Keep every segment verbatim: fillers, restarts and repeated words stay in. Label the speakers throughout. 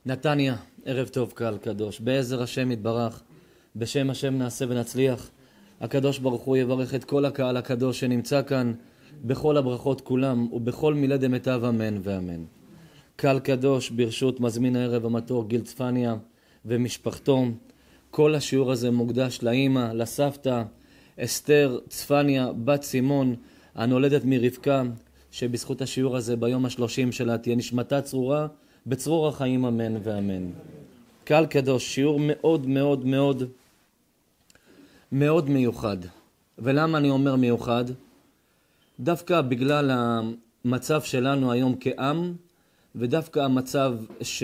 Speaker 1: נתניה, ערב טוב קהל קדוש, בעזר השם יתברך, בשם השם נעשה ונצליח. הקדוש ברוך הוא יברך את כל הקהל הקדוש שנמצא כאן, בכל הברכות כולם ובכל מילי דמיטב אמן ואמן. קהל קדוש, ברשות מזמין הערב המתוק גיל צפניה ומשפחתו. כל השיעור הזה מוקדש לאמא, לסבתא, אסתר צפניה, בת סימון, הנולדת מרבקה, שבזכות השיעור הזה ביום השלושים שלה תהיה נשמתה צרורה, בצרור החיים אמן ואמן. קהל קדוש, שיעור מאוד מאוד מאוד מאוד מיוחד. ולמה אני אומר מיוחד? דווקא בגלל המצב שלנו היום כעם, ודווקא המצב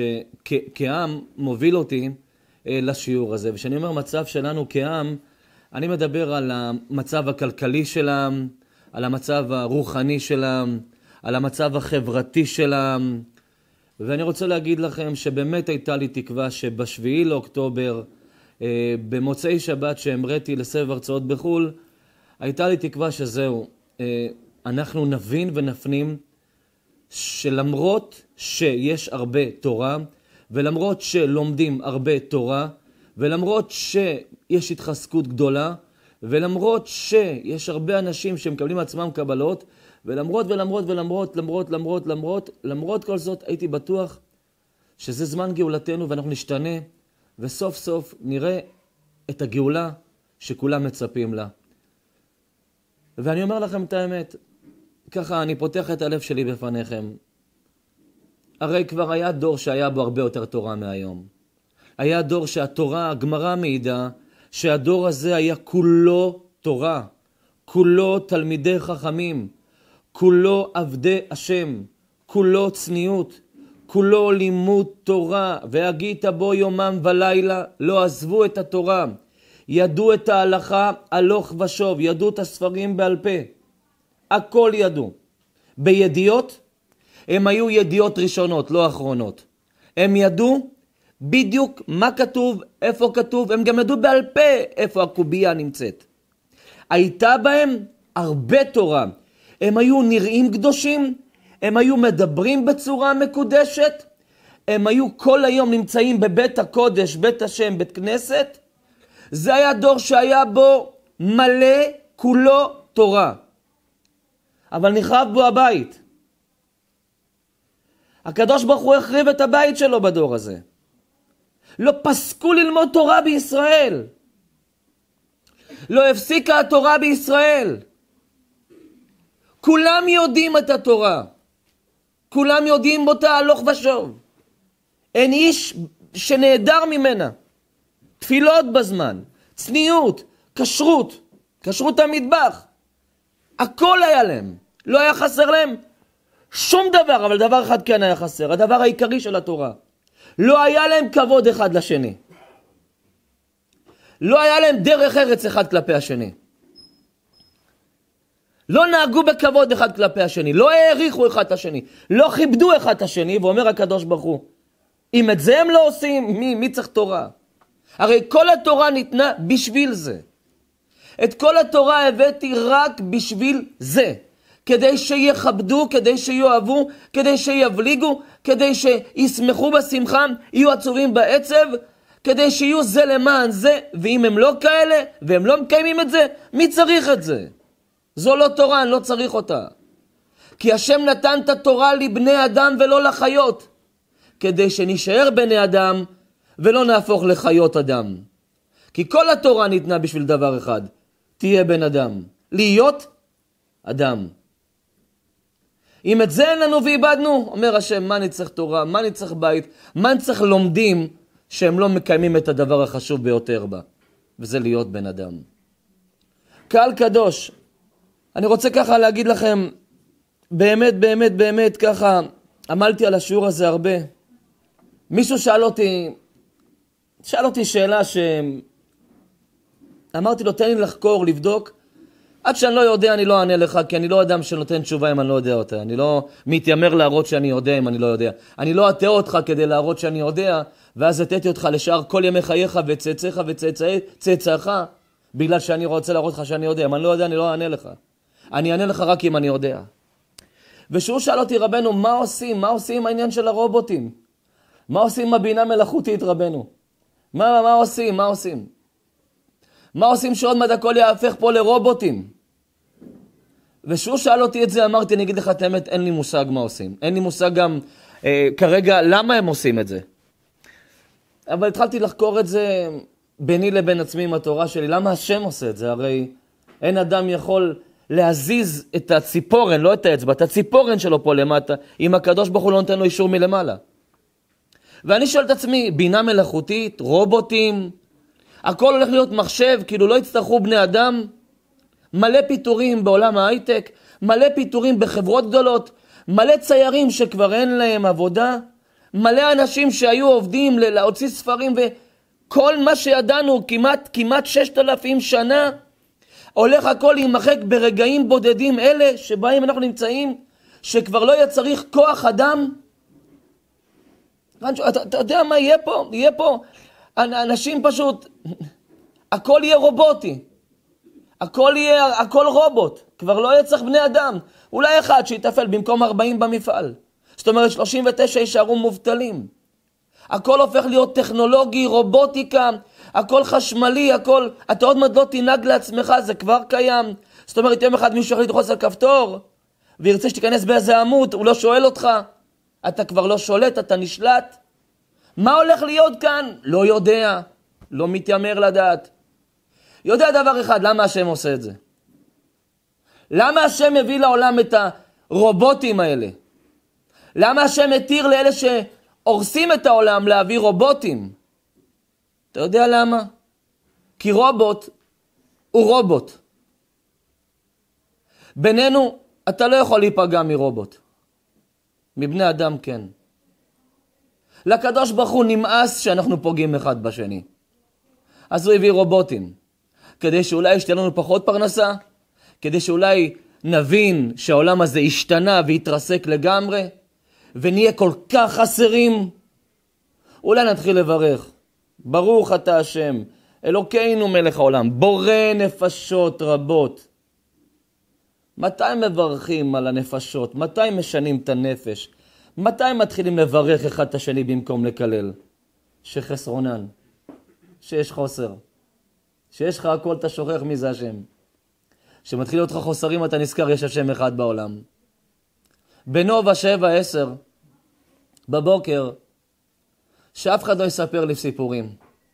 Speaker 1: שכעם מוביל אותי לשיעור הזה. וכשאני אומר מצב שלנו כעם, אני מדבר על המצב הכלכלי שלהם, על המצב הרוחני שלהם, על המצב החברתי שלהם. ואני רוצה להגיד לכם שבאמת הייתה לי תקווה שבשביעי לאוקטובר, במוצאי שבת שהמראתי לסבב הרצאות בחול, הייתה לי תקווה שזהו, אנחנו נבין ונפנים שלמרות שיש הרבה תורה, ולמרות שלומדים הרבה תורה, ולמרות שיש התחזקות גדולה, ולמרות שיש הרבה אנשים שמקבלים עצמם קבלות, ולמרות ולמרות ולמרות, למרות, למרות, למרות, למרות כל זאת, הייתי בטוח שזה זמן גאולתנו ואנחנו נשתנה, וסוף סוף נראה את הגאולה שכולם מצפים לה. ואני אומר לכם את האמת, ככה אני פותח את הלב שלי בפניכם. הרי כבר היה דור שהיה בו הרבה יותר תורה מהיום. היה דור שהתורה, הגמרא מעידה, שהדור הזה היה כולו תורה, כולו תלמידי חכמים, כולו עבדי השם, כולו צניעות, כולו לימוד תורה, והגית בו יומם ולילה, לא עזבו את התורה, ידעו את ההלכה הלוך ושוב, ידעו את הספרים בעל פה, הכל ידעו. בידיעות, הם היו ידיעות ראשונות, לא אחרונות. הם ידעו בדיוק מה כתוב, איפה כתוב, הם גם ידעו בעל פה איפה הקובייה נמצאת. הייתה בהם הרבה תורה. הם היו נראים קדושים, הם היו מדברים בצורה מקודשת, הם היו כל היום נמצאים בבית הקודש, בית השם, בית כנסת. זה היה דור שהיה בו מלא כולו תורה. אבל נחרב בו הבית. הקדוש ברוך הוא החריב את הבית שלו בדור הזה. לא פסקו ללמוד תורה בישראל. לא הפסיקה התורה בישראל. כולם יודעים את התורה. כולם יודעים אותה הלוך ושוב. אין איש שנהדר ממנה. תפילות בזמן, צניעות, כשרות, כשרות המטבח. הכל היה להם. לא היה חסר להם שום דבר, אבל דבר אחד כן היה חסר. הדבר העיקרי של התורה. לא היה להם כבוד אחד לשני. לא היה להם דרך ארץ אחד כלפי השני. לא נהגו בכבוד אחד כלפי השני. לא העריכו אחד את השני. לא כיבדו אחד את השני. ואומר הקדוש ברוך הוא, אם את זה הם לא עושים, מי, מי צריך תורה? הרי כל התורה ניתנה בשביל זה. את כל התורה הבאתי רק בשביל זה. כדי שיכבדו, כדי שיואבו, כדי שיבליגו, כדי שישמחו בשמחה, יהיו עצובים בעצב, כדי שיהיו זה למען זה. ואם הם לא כאלה, והם לא מקיימים את זה, מי צריך את זה? זו לא תורה, אני לא צריך אותה. כי השם נתן את התורה לבני אדם ולא לחיות, כדי שנשאר בני אדם ולא נהפוך לחיות אדם. כי כל התורה ניתנה בשביל דבר אחד, תהיה בן אדם, להיות אדם. אם את זה אין לנו ואיבדנו, אומר השם, מה אני צריך תורה, מה אני צריך בית, מה אני צריך לומדים שהם לא מקיימים את הדבר החשוב ביותר בה, וזה להיות בן אדם. קהל קדוש, אני רוצה ככה להגיד לכם, באמת, באמת, באמת, ככה, עמלתי על השיעור הזה הרבה. מישהו שאל אותי, שאל אותי שאלה שאמרתי לו, תן לי לחקור, לבדוק. עד שאני לא יודע, אני לא אענה לך, כי אני לא אדם שנותן תשובה אם אני לא יודע אותה. אני לא מתיימר להראות שאני יודע אם אני לא יודע. אני לא אטעה אותך כדי להראות שאני יודע, ואז אתתי אותך לשאר כל ימי חייך וצאצאיך וצאצאיך, בגלל שאני רוצה להראות לך שאני יודע. אם אני לא יודע, אני לא אענה לך. אני אענה לך רק אם אני יודע. ושהוא שאל אותי, רבנו, מה עושים? מה עושים עם העניין של הרובוטים? מה עושים עם הבינה מלאכותית, רבנו? מה, מה עושים? מה עושים? מה עושים שעוד מעט הכל יהפך פה לרובוטים? ושהוא שאל אותי את זה, אמרתי, אני אגיד לך את האמת, אין לי מושג מה עושים. אין לי מושג גם אה, כרגע למה הם עושים את זה. אבל התחלתי לחקור את זה ביני לבין עצמי עם התורה שלי. למה השם עושה את זה? הרי אין אדם יכול להזיז את הציפורן, לא את האצבע, את הציפורן שלו פה למטה, אם הקדוש ברוך הוא לא נותן לו אישור מלמעלה. ואני שואל את עצמי, בינה מלאכותית, רובוטים, הכל הולך להיות מחשב, כאילו לא יצטרכו בני אדם, מלא פיתורים בעולם ההייטק, מלא פיתורים בחברות גדולות, מלא ציירים שכבר אין להם עבודה, מלא אנשים שהיו עובדים להוציא ספרים, וכל מה שידענו כמעט, כמעט ששת אלפים שנה, הולך הכל להימחק ברגעים בודדים אלה שבהם אנחנו נמצאים, שכבר לא יהיה צריך כוח אדם. אתה, אתה יודע מה יהיה פה? יהיה פה אנשים פשוט, הכל יהיה רובוטי. הכל יהיה, הכל רובוט. כבר לא יהיה צריך בני אדם. אולי אחד שיתפעל במקום ארבעים במפעל. זאת אומרת שלושים ותשע יישארו מובטלים. הכל הופך להיות טכנולוגי, רובוטיקה, הכל חשמלי, הכל, אתה עוד מעט לא תנהג לעצמך, זה כבר קיים. זאת אומרת, יום אחד מישהו יחליט ללחוץ על כפתור, וירצה שתיכנס באיזה עמוד, הוא לא שואל אותך. אתה כבר לא שולט, אתה נשלט. מה הולך להיות כאן? לא יודע, לא מתיימר לדעת. יודע דבר אחד, למה השם עושה את זה? למה השם מביא לעולם את הרובוטים האלה? למה השם מתיר לאלה שהורסים את העולם להביא רובוטים? אתה יודע למה? כי רובוט הוא רובוט. בינינו, אתה לא יכול להיפגע מרובוט. מבני אדם כן. לקדוש ברוך הוא נמאס שאנחנו פוגעים אחד בשני. אז הוא הביא רובוטים. כדי שאולי ישתהיה לנו פחות פרנסה, כדי שאולי נבין שהעולם הזה השתנה והתרסק לגמרי, ונהיה כל כך חסרים. אולי נתחיל לברך. ברוך אתה השם, אלוקינו מלך העולם, בורא נפשות רבות. מתי מברכים על הנפשות? מתי משנים את הנפש? מתי מתחילים לברך אחד את השני במקום לקלל? שחסרונן, שיש חוסר. שיש לך הכל, אתה שוכח מי זה השם. שמתחיל להיות לך חוסרים, אתה נזכר, יש השם אחד בעולם. בנובה שבע עשר, בבוקר, שאף אחד לא יספר לי סיפורים.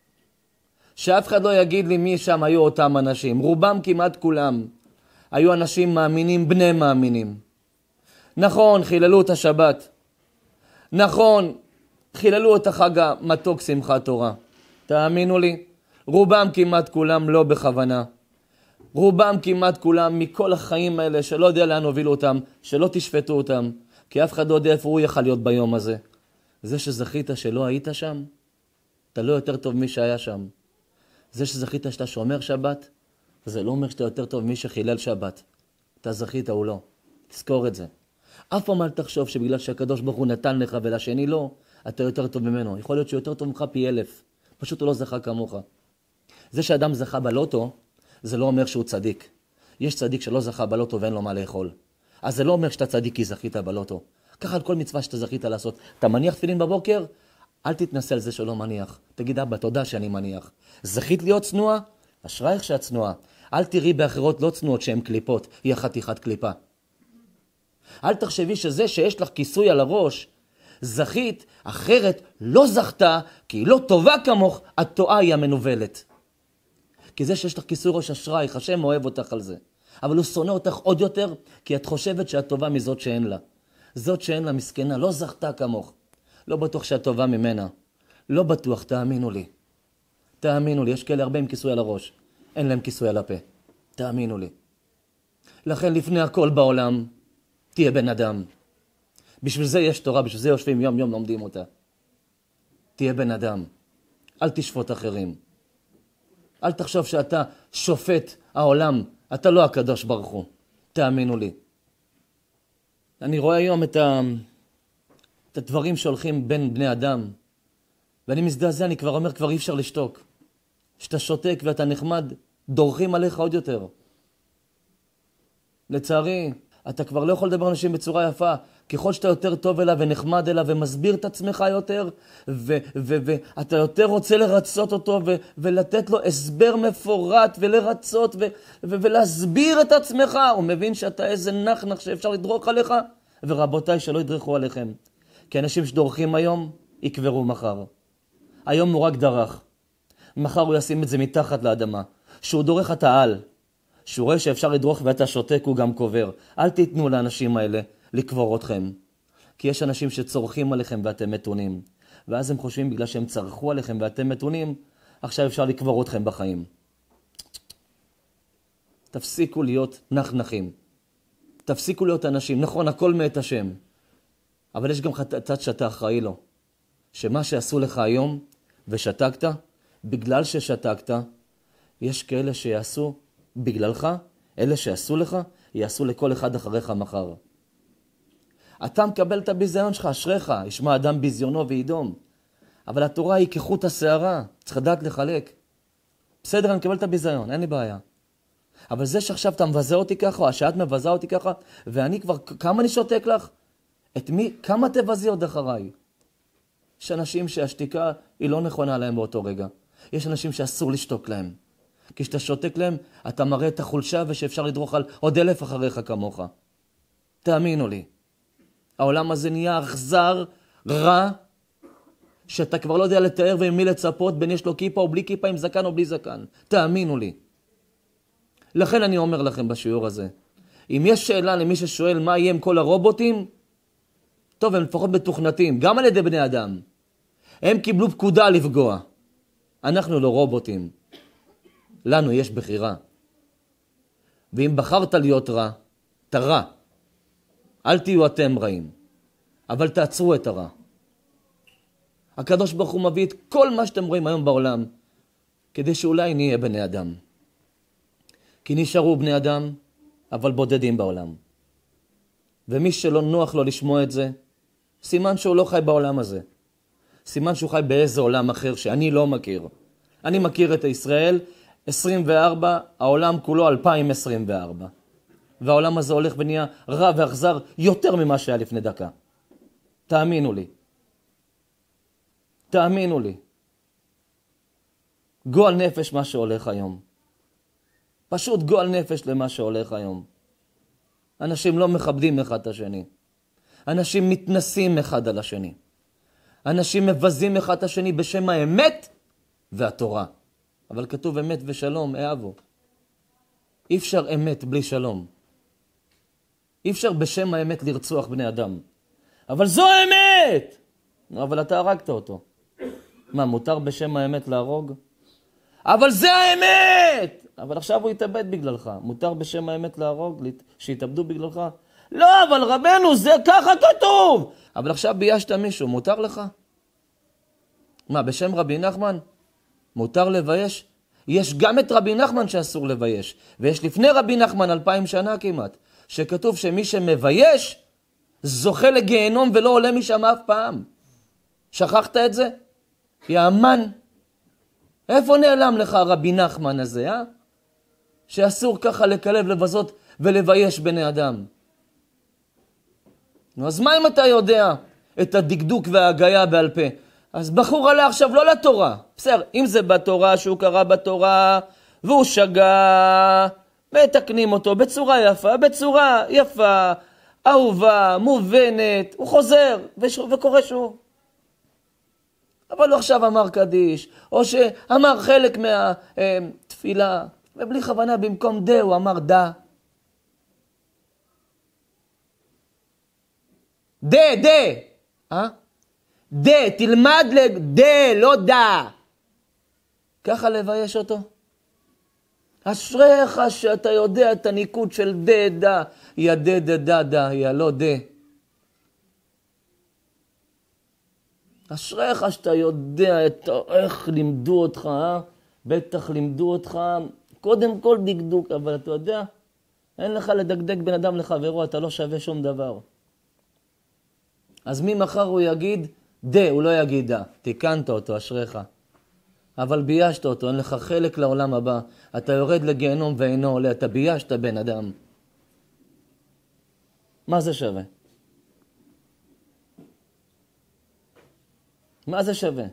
Speaker 1: שאף אחד לא יגיד לי מי שם היו אותם אנשים. רובם כמעט כולם היו אנשים מאמינים, בני מאמינים. נכון, חיללו את השבת. נכון, חיללו את החג המתוק שמחת תורה. תאמינו לי, רובם כמעט כולם לא בכוונה. רובם כמעט כולם מכל החיים האלה שלא יודע לאן הובילו אותם, שלא תשפטו אותם, כי אף אחד לא יודע איפה הוא יכל להיות ביום הזה. זה שזכית שלא היית שם, אתה לא יותר טוב מי שהיה שם. זה שזכית שאתה שומר שבת, זה לא אומר שאתה יותר טוב מי שחילל שבת. אתה זכית או לא. תזכור את זה. אף פעם אל תחשוב שבגלל שהקדוש ברוך הוא נתן לך ולשני לא, אתה יותר טוב ממנו. יכול להיות שיותר טוב ממך פי אלף. פשוט הוא לא זכה כמוך. זה שאדם זכה בלוטו, זה לא אומר שהוא צדיק. יש צדיק שלא זכה בלוטו ואין לו מה לאכול. אז זה לא אומר שאתה צדיק כי זכית בלוטו. ככה על כל מצווה שאתה זכית לעשות. אתה מניח תפילין בבוקר, אל תתנסה על זה שלא מניח. תגיד, אבא, תודה שאני מניח. זכית להיות צנועה? אשרייך שאת צנועה. אל תראי באחרות לא צנועות שהן קליפות, היא חתיכת קליפה. אל תחשבי שזה שיש לך כיסוי על הראש, זכית, אחרת לא זכתה, כי היא לא טובה כמוך, התועה היא המנובלת. כי זה שיש לך כיסוי ראש אשרייך, השם אוהב אותך על זה. אבל הוא שונא אותך עוד יותר, כי את חושבת שאת טובה מזאת שאין לה. זאת שאין לה מסכנה, לא זכתה כמוך. לא בטוח שאת טובה ממנה. לא בטוח, תאמינו לי. תאמינו לי, יש כאלה הרבה עם כיסוי על הראש. אין להם כיסוי על הפה. תאמינו לי. לכן לפני הכל בעולם, תהיה בן אדם. בשביל זה יש תורה, בשביל זה יושבים יום יום לומדים אותה. תהיה בן אדם. אל תשפוט אחרים. אל תחשוב שאתה שופט העולם. אתה לא הקדוש ברוך הוא. תאמינו לי. אני רואה היום את, ה... את הדברים שהולכים בין בני אדם. ואני מזדעזע, אני כבר אומר, כבר אי אפשר לשתוק. שאתה שותק ואתה נחמד, דורכים עליך עוד יותר. לצערי, אתה כבר לא יכול לדבר אנשים בצורה יפה. ככל שאתה יותר טוב אליו ונחמד אליו ומסביר את עצמך יותר, ואתה יותר רוצה לרצות אותו ו- ולתת לו הסבר מפורט ולרצות ו- ו- ולהסביר את עצמך. הוא מבין שאתה איזה נחנך שאפשר לדרוך עליך. ורבותיי, שלא ידרכו עליכם. כי אנשים שדורכים היום, יקברו מחר. היום הוא רק דרך. מחר הוא ישים את זה מתחת לאדמה. שהוא דורך אתה על. שהוא רואה שאפשר לדרוך ואתה שותק, הוא גם קובר. אל תיתנו לאנשים האלה לקבור אתכם. כי יש אנשים שצורכים עליכם ואתם מתונים. ואז הם חושבים בגלל שהם צרכו עליכם ואתם מתונים, עכשיו אפשר לקבור אתכם בחיים. תפסיקו להיות נחנחים. תפסיקו להיות אנשים. נכון, הכל מאת השם. אבל יש גם צד שאתה אחראי לו. שמה שעשו לך היום ושתקת, בגלל ששתקת, יש כאלה שיעשו בגללך, אלה שעשו לך, יעשו לכל אחד אחריך מחר. אתה מקבל את הביזיון שלך, אשריך, ישמע אדם ביזיונו וידום. אבל התורה היא כחוט השערה, צריך לדעת לחלק. בסדר, אני מקבל את הביזיון, אין לי בעיה. אבל זה שעכשיו אתה מבזה אותי ככה, או שאת מבזה אותי ככה, ואני כבר, כמה אני שותק לך? את מי, כמה תבזי עוד אחריי? יש אנשים שהשתיקה היא לא נכונה להם באותו רגע. יש אנשים שאסור לשתוק להם. כי כשאתה שותק להם, אתה מראה את החולשה ושאפשר לדרוך על עוד אלף אחריך כמוך. תאמינו לי. העולם הזה נהיה אכזר, רע, שאתה כבר לא יודע לתאר ומי לצפות, בין יש לו כיפה או בלי כיפה, עם זקן או בלי זקן. תאמינו לי. לכן אני אומר לכם בשיעור הזה, אם יש שאלה למי ששואל מה יהיה עם כל הרובוטים, טוב, הם לפחות מתוכנתים, גם על ידי בני אדם. הם קיבלו פקודה לפגוע. אנחנו לא רובוטים. לנו יש בחירה. ואם בחרת להיות רע, אתה רע. אל תהיו אתם רעים. אבל תעצרו את הרע. הקדוש ברוך הוא מביא את כל מה שאתם רואים היום בעולם, כדי שאולי נהיה בני אדם. כי נשארו בני אדם, אבל בודדים בעולם. ומי שלא נוח לו לשמוע את זה, סימן שהוא לא חי בעולם הזה. סימן שהוא חי באיזה עולם אחר שאני לא מכיר. אני מכיר את ישראל עשרים וארבע, העולם כולו אלפיים עשרים וארבע. והעולם הזה הולך ונהיה רע ואכזר יותר ממה שהיה לפני דקה. תאמינו לי. תאמינו לי. גועל נפש מה שהולך היום. פשוט גועל נפש למה שהולך היום. אנשים לא מכבדים אחד את השני. אנשים מתנסים אחד על השני. אנשים מבזים אחד את השני בשם האמת והתורה. אבל כתוב אמת ושלום, אהבו. אי אפשר אמת בלי שלום. אי אפשר בשם האמת לרצוח בני אדם. אבל זו האמת! אבל אתה הרגת אותו. מה, מותר בשם האמת להרוג? אבל זה האמת! אבל עכשיו הוא יתאבד בגללך. מותר בשם האמת להרוג, שיתאבדו בגללך? לא, אבל רבנו, זה ככה כתוב! אבל עכשיו ביישת מישהו, מותר לך? מה, בשם רבי נחמן? מותר לבייש? יש גם את רבי נחמן שאסור לבייש. ויש לפני רבי נחמן אלפיים שנה כמעט, שכתוב שמי שמבייש, זוכה לגיהנום ולא עולה משם אף פעם. שכחת את זה? יאמן. איפה נעלם לך רבי נחמן הזה, אה? שאסור ככה לקלב, לבזות ולבייש בני אדם. אז מה אם אתה יודע את הדקדוק וההגיה בעל פה? אז בחור עלה עכשיו לא לתורה. בסדר, אם זה בתורה שהוא קרא בתורה והוא שגה, מתקנים אותו בצורה יפה, בצורה יפה, אהובה, מובנת, הוא חוזר וקורא שוב. אבל הוא עכשיו אמר קדיש, או שאמר חלק מהתפילה, ובלי כוונה במקום דה הוא אמר דה. דה, דה, אה? דה, תלמד לדה, לא דה. ככה לבייש אותו. אשריך שאתה יודע את הניקוד של דה, דה, יא דה, דה, דה, דה, יא לא דה. אשריך שאתה יודע את, איך לימדו אותך, אה? בטח לימדו אותך, קודם כל דקדוק, אבל אתה יודע, אין לך לדקדק בן אדם לחברו, אתה לא שווה שום דבר. אז ממחר הוא יגיד דה, הוא לא יגיד דה. תיקנת אותו, אשריך. אבל ביישת אותו, אין לך חלק לעולם הבא. אתה יורד לגיהנום ואינו עולה, אתה ביישת בן אדם. מה זה שווה? מה זה שווה?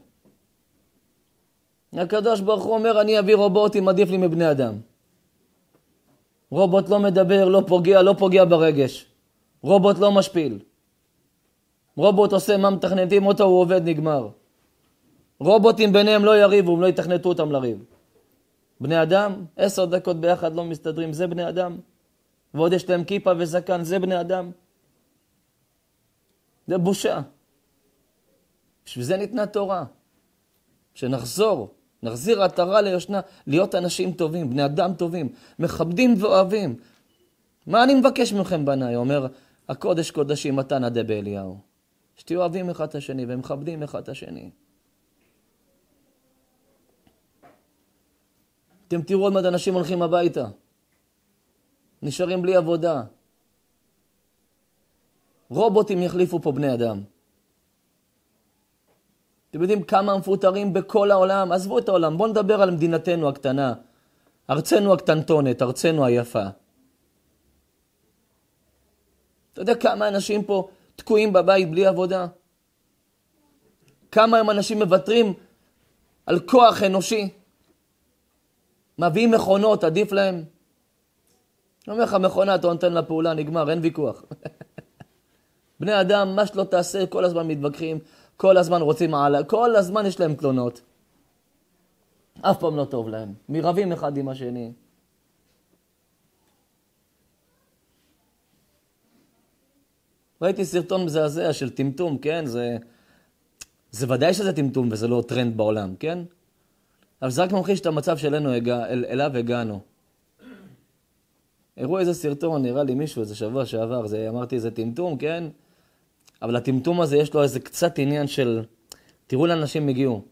Speaker 1: הקדוש ברוך הוא אומר, אני אביא רובוטים, עדיף לי מבני אדם. רובוט לא מדבר, לא פוגע, לא פוגע ברגש. רובוט לא משפיל. רובוט עושה מה מתכנתים אותו, הוא עובד, נגמר. רובוטים ביניהם לא יריבו, הם לא יתכנתו אותם לריב. בני אדם, עשר דקות ביחד לא מסתדרים, זה בני אדם. ועוד יש להם כיפה וזקן, זה בני אדם. זה בושה. בשביל זה ניתנה תורה. שנחזור, נחזיר עטרה ליושנה, להיות אנשים טובים, בני אדם טובים, מכבדים ואוהבים. מה אני מבקש מכם בניי? אומר, הקודש קודשים מתן עדה באליהו. שתהיו אוהבים אחד את השני ומכבדים אחד את השני. אתם תראו עוד מעט אנשים הולכים הביתה. נשארים בלי עבודה. רובוטים יחליפו פה בני אדם. אתם יודעים כמה מפוטרים בכל העולם? עזבו את העולם, בואו נדבר על מדינתנו הקטנה. ארצנו הקטנטונת, ארצנו היפה. אתה יודע כמה אנשים פה תקועים בבית בלי עבודה? כמה הם אנשים מבטרים על כוח אנושי? מביאים מכונות, עדיף להם. אני אומר לך, מכונה, אתה נותן לה פעולה, נגמר, אין ויכוח. בני אדם, מה שלא תעשה, כל הזמן מתווכחים, כל הזמן רוצים מעלה, כל הזמן יש להם תלונות. אף פעם לא טוב להם. מרבים אחד עם השני. ראיתי סרטון מזעזע של טמטום, כן? זה, זה ודאי שזה טמטום וזה לא טרנד בעולם, כן? אבל זה רק ממחיש את המצב שלנו הגע, אל, אליו הגענו. הראו איזה סרטון, נראה לי מישהו, איזה שבוע שעבר, זה, אמרתי איזה טמטום, כן? אבל הטמטום הזה יש לו איזה קצת עניין של, תראו לאנשים הגיעו.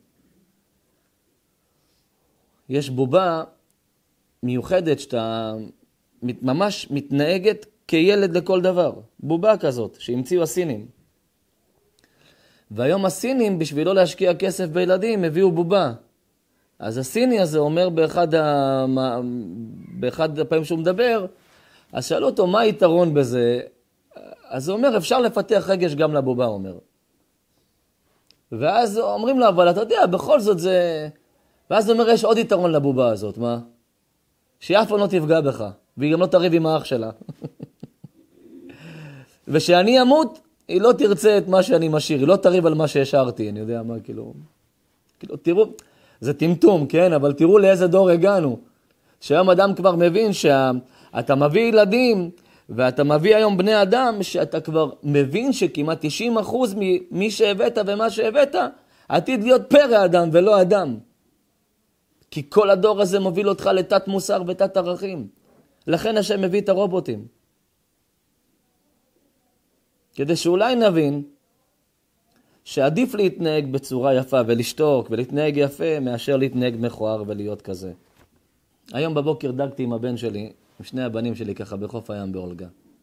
Speaker 1: יש בובה מיוחדת שאתה ממש מתנהגת כילד לכל דבר. בובה כזאת שהמציאו הסינים. והיום הסינים, בשביל לא להשקיע כסף בילדים, הביאו בובה. אז הסיני הזה אומר באחד, ה... באחד הפעמים שהוא מדבר, אז שאלו אותו מה היתרון בזה, אז הוא אומר אפשר לפתח רגש גם לבובה, הוא אומר. ואז אומרים לו, אבל אתה יודע, בכל זאת זה... ואז הוא אומר, יש עוד יתרון לבובה הזאת, מה? שהיא אף פעם לא תפגע בך, והיא גם לא תריב עם האח שלה. ושאני אמות, היא לא תרצה את מה שאני משאיר, היא לא תריב על מה שהשארתי, אני יודע מה, כאילו... כאילו, תראו, זה טמטום, כן? אבל תראו לאיזה דור הגענו. שהיום אדם כבר מבין שאתה מביא ילדים, ואתה מביא היום בני אדם, שאתה כבר מבין שכמעט תשעים אחוז ממי שהבאת ומה שהבאת, עתיד להיות פרא אדם ולא אדם. כי כל הדור הזה מוביל אותך לתת מוסר ותת ערכים. לכן השם מביא את הרובוטים. כדי שאולי נבין שעדיף להתנהג בצורה יפה ולשתוק ולהתנהג יפה מאשר להתנהג מכוער ולהיות כזה. היום בבוקר דגתי עם הבן שלי, עם שני הבנים שלי ככה בחוף הים באולגה.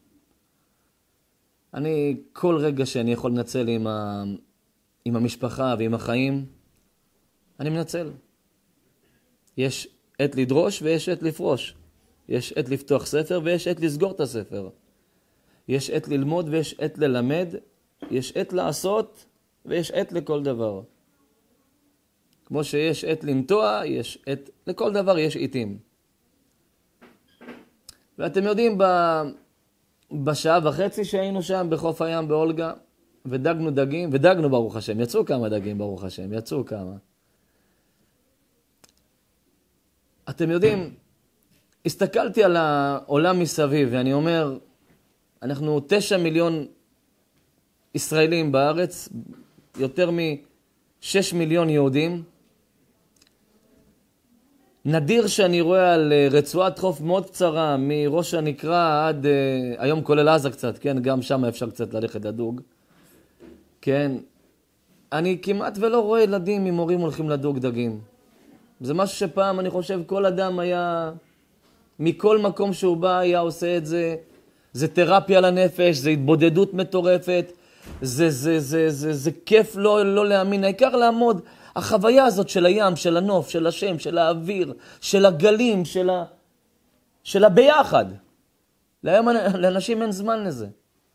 Speaker 1: אני כל רגע שאני יכול לנצל עם, ה... עם המשפחה ועם החיים, אני מנצל. יש עת לדרוש ויש עת לפרוש. יש עת לפתוח ספר ויש עת לסגור את הספר. יש עת ללמוד ויש עת ללמד. יש עת לעשות ויש עת לכל דבר. כמו שיש עת לנטוע, יש עת, לכל דבר יש עיתים. ואתם יודעים, ב... בשעה וחצי שהיינו שם בחוף הים באולגה, ודגנו דגים, ודגנו ברוך השם, יצאו כמה דגים ברוך השם, יצאו כמה. אתם יודעים, הסתכלתי על העולם מסביב, ואני אומר, אנחנו תשע מיליון ישראלים בארץ, יותר משש מיליון יהודים. נדיר שאני רואה על רצועת חוף מאוד קצרה, מראש הנקרה עד, היום כולל עזה קצת, כן? גם שם אפשר קצת ללכת לדוג. כן? אני כמעט ולא רואה ילדים עם הורים הולכים לדוג דגים. זה משהו שפעם אני חושב כל אדם היה, מכל מקום שהוא בא היה עושה את זה. זה תרפיה לנפש, זה התבודדות מטורפת, זה, זה, זה, זה, זה כיף לא, לא להאמין, העיקר לעמוד. החוויה הזאת של הים, של הנוף, של השם, של האוויר, של הגלים, של, ה... של הביחד. להיום, לאנשים אין זמן לזה.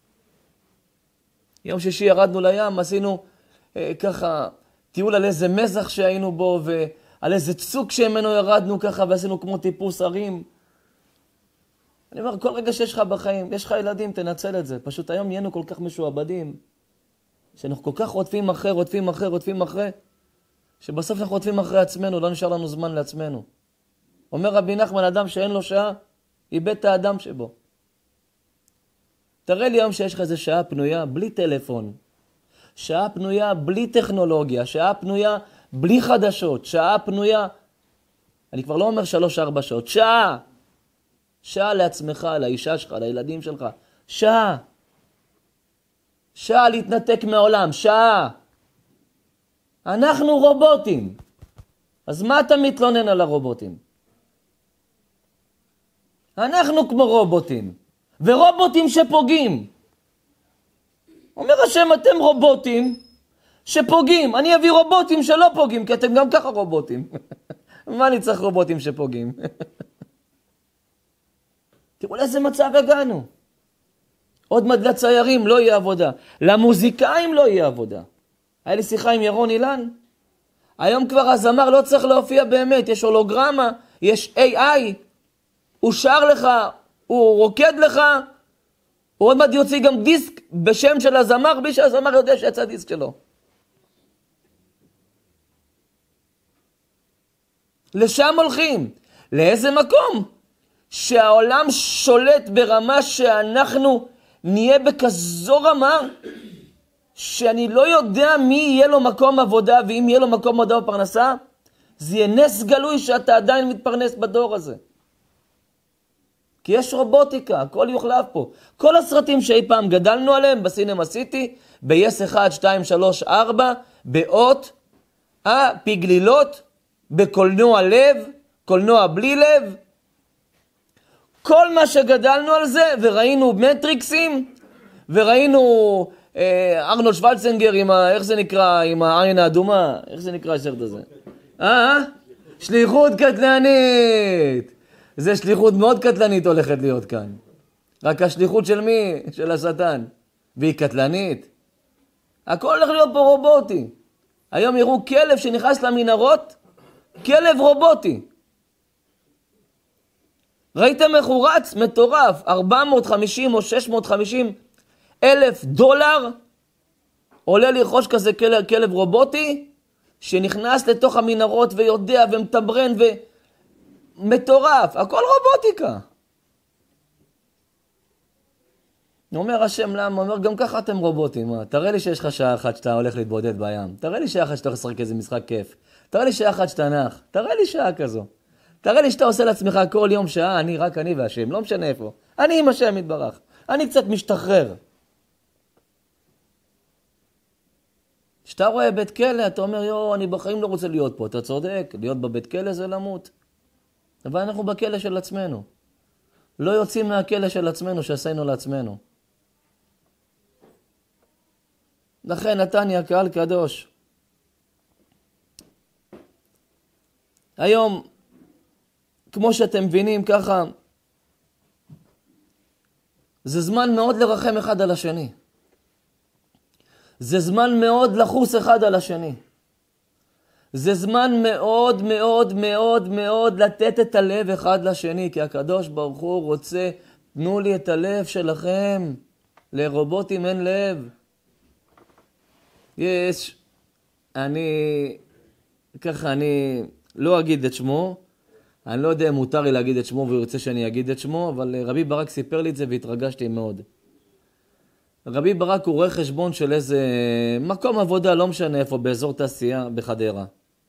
Speaker 1: יום שישי ירדנו לים, עשינו אה, ככה טיול על איזה מזח שהיינו בו, ועל איזה צוק שממנו ירדנו ככה, ועשינו כמו טיפוס הרים. אני אומר, כל רגע שיש לך בחיים, יש לך ילדים, תנצל את זה. פשוט היום נהיינו כל כך משועבדים, שאנחנו כל כך רודפים אחרי, רודפים אחרי, רודפים אחרי, שבסוף אנחנו רודפים אחרי עצמנו, לא נשאר לנו זמן לעצמנו. אומר רבי נחמן, אדם שאין לו שעה, איבד את האדם שבו. תראה לי היום שיש לך איזה שעה פנויה, בלי טלפון. שעה פנויה בלי טכנולוגיה, שעה פנויה בלי חדשות, שעה פנויה, אני כבר לא אומר שלוש ארבע שעות, שעה. שעה לעצמך, לאישה שלך, לילדים שלך. שעה. שעה להתנתק מהעולם, שעה. אנחנו רובוטים. אז מה אתה מתלונן על הרובוטים? אנחנו כמו רובוטים. ורובוטים שפוגעים. אומר השם, אתם רובוטים שפוגעים. אני אביא רובוטים שלא פוגעים, כי אתם גם ככה רובוטים. מה אני צריך רובוטים שפוגעים? תראו לאיזה מצב הגענו. עוד מעט לציירים לא יהיה עבודה. למוזיקאים לא יהיה עבודה. היה לי שיחה עם ירון אילן. היום כבר הזמר לא צריך להופיע באמת. יש הולוגרמה, יש איי איי. הוא שר לך, הוא רוקד לך. הוא עוד מעט יוציא גם דיסק בשם של הזמר, בלי שהזמר יודע שיצא דיסק שלו. לשם הולכים. לאיזה מקום? שהעולם שולט ברמה שאנחנו נהיה בכזו רמה שאני לא יודע מי יהיה לו מקום עבודה, ואם יהיה לו מקום עבודה בפרנסה, זה יהיה נס גלוי שאתה עדיין מתפרנס בדור הזה. כי יש רובוטיקה, הכל יוחלף פה. כל הסרטים שאי פעם גדלנו עליהם בסינמה סיטי, ב-יס אחד, שתיים, שלוש, ארבע, באות, אה, פגלילות, בקולנוע לב, קולנוע בלי לב, כל מה שגדלנו על זה, וראינו מטריקסים, וראינו אה, ארנולד שוורצנגר עם ה... איך זה נקרא? עם העין האדומה. איך זה נקרא הסרט הזה? אה? שליחות קטלנית. זה שליחות מאוד קטלנית הולכת להיות כאן. רק השליחות של מי? של השטן. והיא קטלנית. הכל הולך להיות פה רובוטי. היום יראו כלב שנכנס למנהרות, כלב רובוטי. ראיתם איך הוא רץ? מטורף. ארבע מאות וחמישים או שש מאות וחמישים אלף דולר עולה לרכוש כזה כלב, כלב רובוטי שנכנס לתוך המנהרות ויודע ומתברן ומטורף. הכל רובוטיקה. אומר השם למה? אומר גם ככה אתם רובוטים. מה? תראה לי שיש לך שעה אחת שאתה הולך להתבודד בים. תראה לי שעה אחת שאתה הולך לשחק איזה משחק כיף. תראה לי שעה אחת שאתה נח. תראה לי שעה כזו. תראה לי שאתה עושה לעצמך כל יום שעה, אני רק אני והשם, לא משנה איפה. אני עם השם מתברך. אני קצת משתחרר. כשאתה רואה בית כלא, אתה אומר, יו, אני בחיים לא רוצה להיות פה. אתה צודק, להיות בבית כלא זה למות. אבל אנחנו בכלא של עצמנו. לא יוצאים מהכלא של עצמנו שעשינו לעצמנו. לכן נתניה, קהל קדוש. היום, כמו שאתם מבינים ככה, זה זמן מאוד לרחם אחד על השני. זה זמן מאוד לחוס אחד על השני. זה זמן מאוד מאוד מאוד מאוד לתת את הלב אחד לשני, כי הקדוש ברוך הוא רוצה, תנו לי את הלב שלכם. לרובוטים אין לב. יש, אני, ככה אני לא אגיד את שמו, אני לא יודע אם מותר לי להגיד את שמו והוא רוצה שאני אגיד את שמו, אבל רבי ברק סיפר לי את זה והתרגשתי מאוד. רבי ברק הוא רואה חשבון של איזה מקום עבודה, לא משנה איפה, באזור תעשייה בחדרה.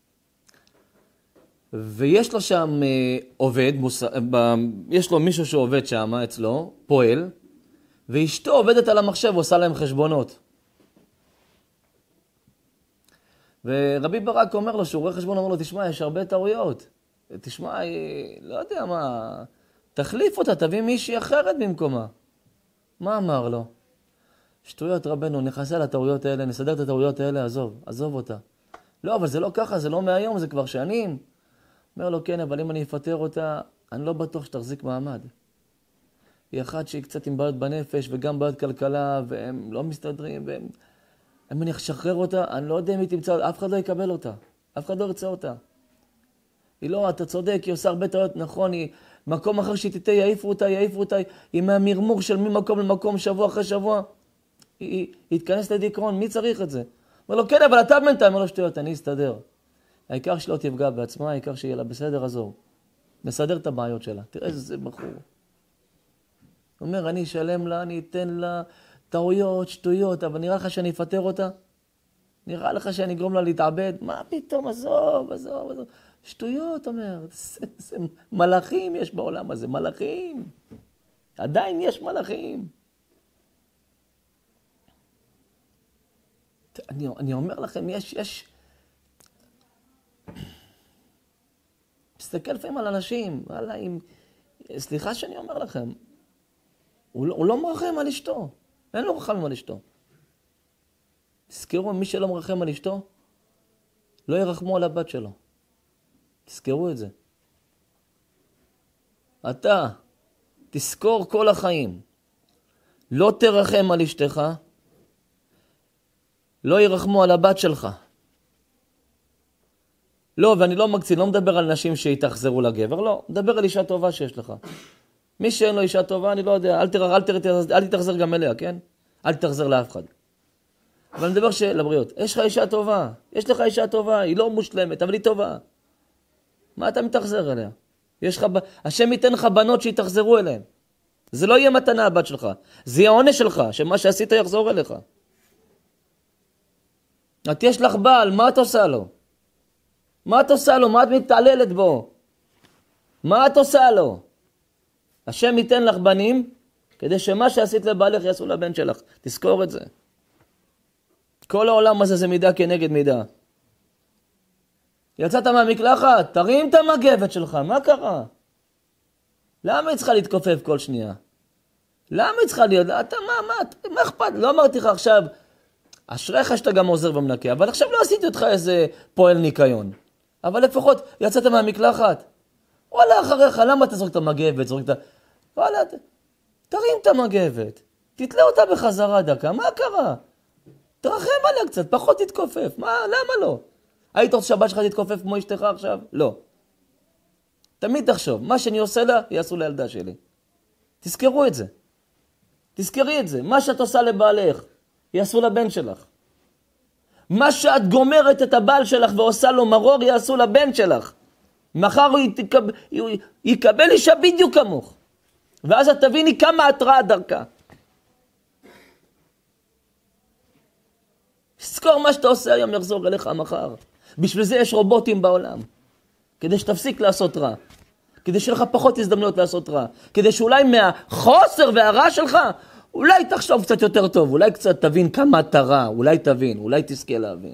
Speaker 1: ויש לו שם עובד, מוס... יש לו מישהו שעובד שם אצלו, פועל, ואשתו עובדת על המחשב ועושה להם חשבונות. ורבי ברק אומר לו, שהוא רואה חשבון, אומר לו, תשמע, יש הרבה טעויות. תשמע, לא יודע מה, תחליף אותה, תביא מישהי אחרת במקומה. מה אמר לו? שטויות רבנו, נכנסה לטעויות האלה, נסדר את הטעויות האלה, עזוב, עזוב אותה. לא, אבל זה לא ככה, זה לא מהיום, זה כבר שנים. אומר לו, כן, אבל אם אני אפטר אותה, אני לא בטוח שתחזיק מעמד. היא אחת שהיא קצת עם בעיות בנפש וגם בעיות כלכלה, והם לא מסתדרים, והם... אם אני אשחרר אותה, אני לא יודע אם היא תמצא, אף אחד לא יקבל אותה. אף אחד לא ירצה אותה. היא לא, אתה צודק, היא עושה הרבה טעויות, נכון, היא... מקום אחר שהיא תתה, יעיפו אותה, יעיפו אותה, היא מהמרמור של ממקום למקום, שבוע אחרי שבוע. היא, היא, היא התכנס לדיכאון, מי צריך את זה? אומר לו, כן, אבל אתה בינתיים, אומר לו, שטויות, אני אסתדר. העיקר שלא תפגע בעצמה, העיקר שיהיה לה בסדר, עזור. נסדר את הבעיות שלה. תראה איזה בחור. הוא אומר, אני אשלם לה, אני אתן לה טעויות, שטויות, אבל נראה לך שאני אפטר אותה? נראה לך שאני אגרום לה להתעבד? מה פתאום, עזוב, עזוב, עזוב. שטויות, אומר. זה, זה, מלאכים יש בעולם הזה, מלאכים. עדיין יש מלאכים. אני, אני אומר לכם, יש, יש... מסתכל לפעמים על אנשים, וואלה, עם... סליחה שאני אומר לכם, הוא לא, הוא לא מרחם על אשתו. אין לו רחמים על אשתו. תזכרו, מי שלא מרחם על אשתו, לא ירחמו על הבת שלו. תזכרו את זה. אתה, תזכור כל החיים. לא תרחם על אשתך, לא ירחמו על הבת שלך. לא, ואני לא מקצין, לא מדבר על נשים שיתחזרו לגבר, לא. מדבר על אישה טובה שיש לך. מי שאין לו אישה טובה, אני לא יודע, אל, תר, אל, תר, אל תתחזר גם אליה, כן? אל תתחזר לאף אחד. אבל אני מדבר שלבריות, יש לך אישה טובה, יש לך אישה טובה, היא לא מושלמת, אבל היא טובה. מה אתה מתחזר אליה? יש לך, השם ייתן לך בנות שיתחזרו אליהן. זה לא יהיה מתנה הבת שלך, זה יהיה עונש שלך, שמה שעשית יחזור אליך. את יש לך בעל, מה את עושה לו? מה את עושה לו? מה את מתעללת בו? מה את עושה לו? השם ייתן לך בנים, כדי שמה שעשית לבעלך יעשו לבן שלך. תזכור את זה. כל העולם הזה זה מידה כנגד מידה. יצאת מהמקלחת, תרים את המגבת שלך, מה קרה? למה היא צריכה להתכופף כל שנייה? למה היא צריכה להיות? אתה מה, מה, מה אכפת? לא אמרתי לך עכשיו, אשריך שאתה גם עוזר ומנקה, אבל עכשיו לא עשיתי אותך איזה פועל ניקיון. אבל לפחות יצאת מהמקלחת. וואלה, אחריך, למה אתה זורק את המגבת? זורק את ה... וואלה, תרים את המגבת. תתלה אותה בחזרה דקה, מה קרה? תרחם עליה קצת, פחות תתכופף. מה, למה לא? היית רוצה שהבת שלך תתכופף כמו אשתך עכשיו? לא. תמיד תחשוב, מה שאני עושה לה, יעשו לילדה שלי. תזכרו את זה. תזכרי את זה. מה שאת עושה לבעלך, יעשו לבן שלך. מה שאת גומרת את הבעל שלך ועושה לו מרור, יעשו לבן שלך. מחר הוא יקבל, הוא יקבל אישה בדיוק כמוך. ואז את תביני כמה התראה דרכה. תזכור מה שאתה עושה היום יחזור אליך מחר. בשביל זה יש רובוטים בעולם. כדי שתפסיק לעשות רע. כדי שיהיה לך פחות הזדמנות לעשות רע. כדי שאולי מהחוסר והרע שלך, אולי תחשוב קצת יותר טוב. אולי קצת תבין כמה אתה רע. אולי תבין. אולי תזכה להבין.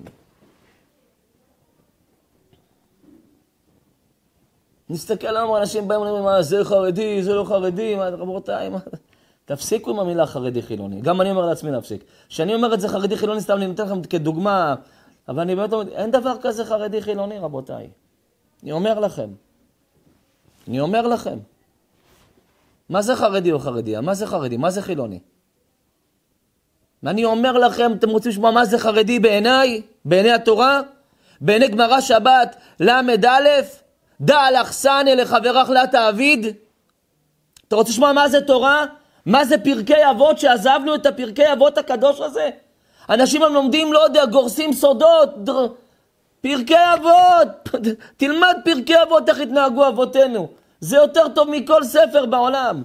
Speaker 1: נסתכל למה אנשים באים ואומרים, מה, זה חרדי, זה לא חרדי, מה, רבותיי, מה... תפסיקו עם המילה חרדי חילוני. גם אני אומר לעצמי להפסיק. כשאני אומר את זה חרדי חילוני, סתם אני נותן לכם כדוגמה, אבל אני באמת אומר, אין דבר כזה חרדי חילוני, רבותיי. אני אומר לכם. אני אומר לכם. מה זה חרדי או חרדי? מה זה חרדי? מה זה חילוני? ואני אומר לכם, אתם רוצים לשמוע מה זה חרדי בעיניי? בעיני התורה? בעיני גמרא שבת, למד א', דע לך סני לחברך לה תעביד. אתה רוצה לשמוע מה זה תורה? מה זה פרקי אבות שעזבנו את הפרקי אבות הקדוש הזה? אנשים הם לומדים, לא יודע, גורסים סודות, דר... פרקי אבות. תלמד פרקי אבות, איך התנהגו אבותינו. זה יותר טוב מכל ספר בעולם.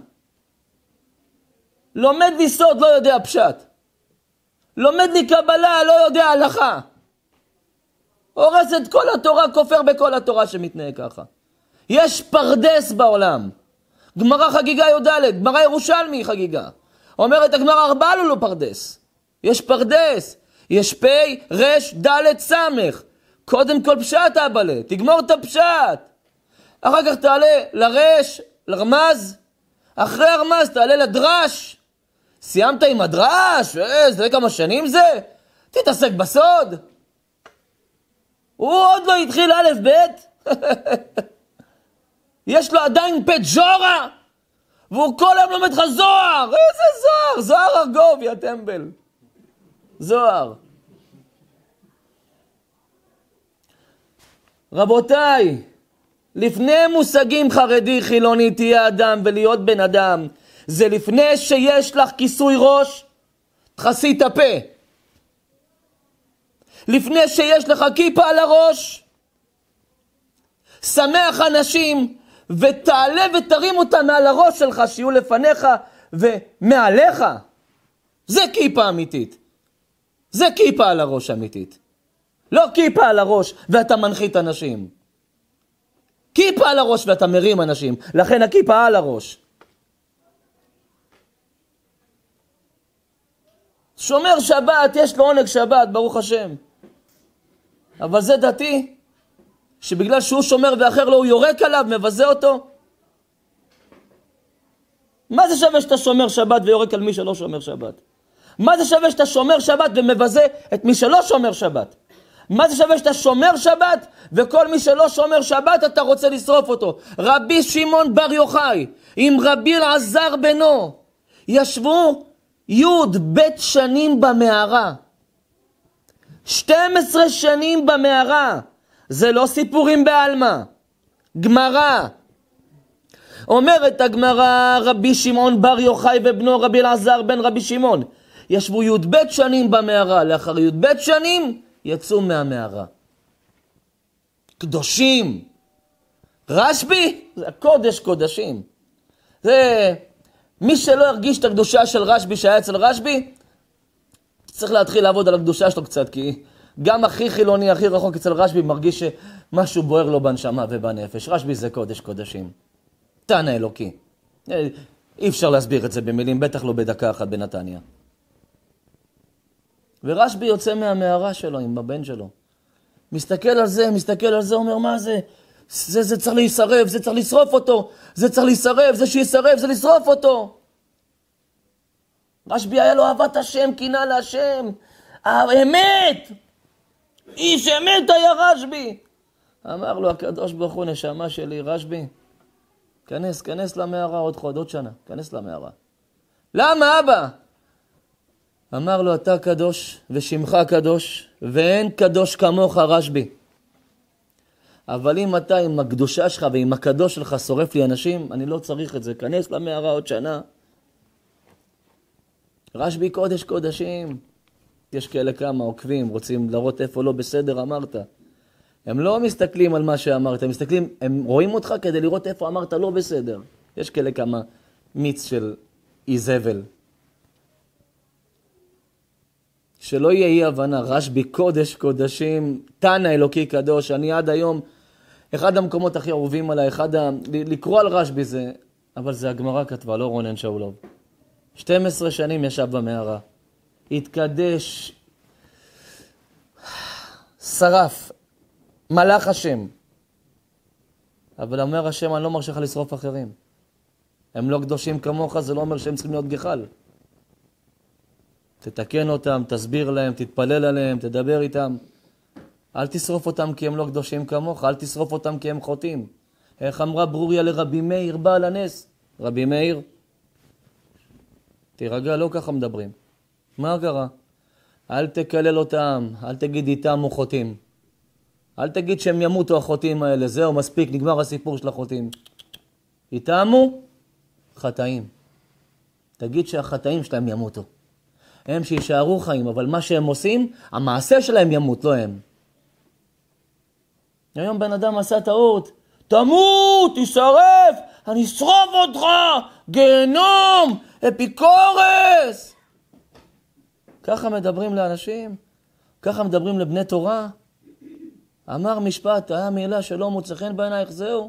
Speaker 1: לומד לי סוד, לא יודע פשט. לומד לי קבלה, לא יודע הלכה. הורס את כל התורה, כופר בכל התורה שמתנהג ככה. יש פרדס בעולם. גמרא חגיגה י"ד, גמרא ירושלמי חגיגה. אומרת הגמרא ארבעה לו לא פרדס. יש פרדס. יש פי, רש, ד', סמך. קודם כל פשט אבאלה, תגמור את הפשט. אחר כך תעלה לרש, לרמז. אחרי הרמז תעלה לדרש. סיימת עם הדרש? אה, זה כמה שנים זה? תתעסק בסוד. הוא עוד לא התחיל א' ב'. יש לו עדיין פג'ורה. והוא כל היום לומד לך זוהר. איזה זוהר? זוהר ארגוב, יא טמבל. זוהר. רבותיי, לפני מושגים חרדי, חילוני, תהיה אדם ולהיות בן אדם, זה לפני שיש לך כיסוי ראש, תחסי את הפה. לפני שיש לך כיפה על הראש, שמח אנשים, ותעלה ותרים אותם מעל הראש שלך, שיהיו לפניך ומעליך. זה כיפה אמיתית. זה כיפה על הראש אמיתית. לא כיפה על הראש ואתה מנחית אנשים. כיפה על הראש ואתה מרים אנשים. לכן הכיפה על הראש. שומר שבת, יש לו עונג שבת, ברוך השם. אבל זה דתי, שבגלל שהוא שומר ואחר לא, הוא יורק עליו, מבזה אותו. מה זה שווה שאתה שומר שבת ויורק על מי שלא שומר שבת? מה זה שווה שאתה שומר שבת ומבזה את מי שלא שומר שבת? מה זה שווה שאתה שומר שבת וכל מי שלא שומר שבת אתה רוצה לשרוף אותו? רבי שמעון בר יוחאי עם רבי אלעזר בנו ישבו י' בית שנים במערה. שתים עשרה שנים במערה. זה לא סיפורים בעלמא. גמרא. אומרת הגמרא, רבי שמעון בר יוחאי ובנו רבי אלעזר בן רבי שמעון ישבו י' בית שנים במערה. לאחר י' בית שנים יצאו מהמערה. קדושים. רשב"י זה קודש קודשים. זה מי שלא הרגיש את הקדושה של רשב"י שהיה אצל רשב"י, צריך להתחיל לעבוד על הקדושה שלו קצת, כי גם הכי חילוני, הכי רחוק אצל רשב"י מרגיש שמשהו בוער לו בנשמה ובנפש. רשב"י זה קודש קודשים. תנא אלוקי. אי אפשר להסביר את זה במילים, בטח לא בדקה אחת בנתניה. ורשב"י יוצא מהמערה שלו עם הבן שלו. מסתכל על זה, מסתכל על זה, אומר מה זה? זה, זה צריך להישרף, זה צריך לשרוף אותו. זה צריך להישרף, זה שישרף, זה לשרוף אותו. רשב"י היה לו אהבת השם, קינה להשם. האמת! איש אמת היה רשב"י. אמר לו הקדוש ברוך הוא, נשמה שלי, רשב"י, כנס, כנס למערה עוד חוד, עוד שנה, כנס למערה. למה אבא? אמר לו, אתה קדוש ושמך קדוש, ואין קדוש כמוך רשב"י. אבל אם אתה עם הקדושה שלך ועם הקדוש שלך שורף לי אנשים, אני לא צריך את זה, כנס למערה עוד שנה. רשב"י קודש קודשים. יש כאלה כמה עוקבים, רוצים לראות איפה לא בסדר אמרת. הם לא מסתכלים על מה שאמרת, הם מסתכלים, הם רואים אותך כדי לראות איפה אמרת לא בסדר. יש כאלה כמה מיץ של איזבל. שלא יהיה אי הבנה, רשב"י קודש קודשים, תנא אלוקי קדוש. אני עד היום, אחד המקומות הכי אהובים עליי, אחד ה... לקרוא על רשב"י זה, אבל זה הגמרא כתבה, לא רונן שאולוב. שתים עשרה שנים ישב במערה. התקדש, שרף, מלאך השם. אבל אומר השם, אני לא מרשה לך לשרוף אחרים. הם לא קדושים כמוך, זה לא אומר שהם צריכים להיות גחל. תתקן אותם, תסביר להם, תתפלל עליהם, תדבר איתם. אל תשרוף אותם כי הם לא קדושים כמוך, אל תשרוף אותם כי הם חוטאים. איך אמרה ברוריה לרבי מאיר בעל הנס? רבי מאיר, תירגע, לא ככה מדברים. מה קרה? אל תקלל אותם, אל תגיד איתם הוא חוטאים. אל תגיד שהם ימותו החוטאים האלה, זהו, מספיק, נגמר הסיפור של החוטאים. איתם הוא חטאים. תגיד שהחטאים שלהם ימותו. הם שישארו חיים, אבל מה שהם עושים, המעשה שלהם ימות, לא הם. היום בן אדם עשה טעות, תמות, תשרף, אני אשרוף אותך, גיהנום, אפיקורס. ככה מדברים לאנשים? ככה מדברים לבני תורה? אמר משפט, היה מילה שלא מוצא חן בעינייך, זהו.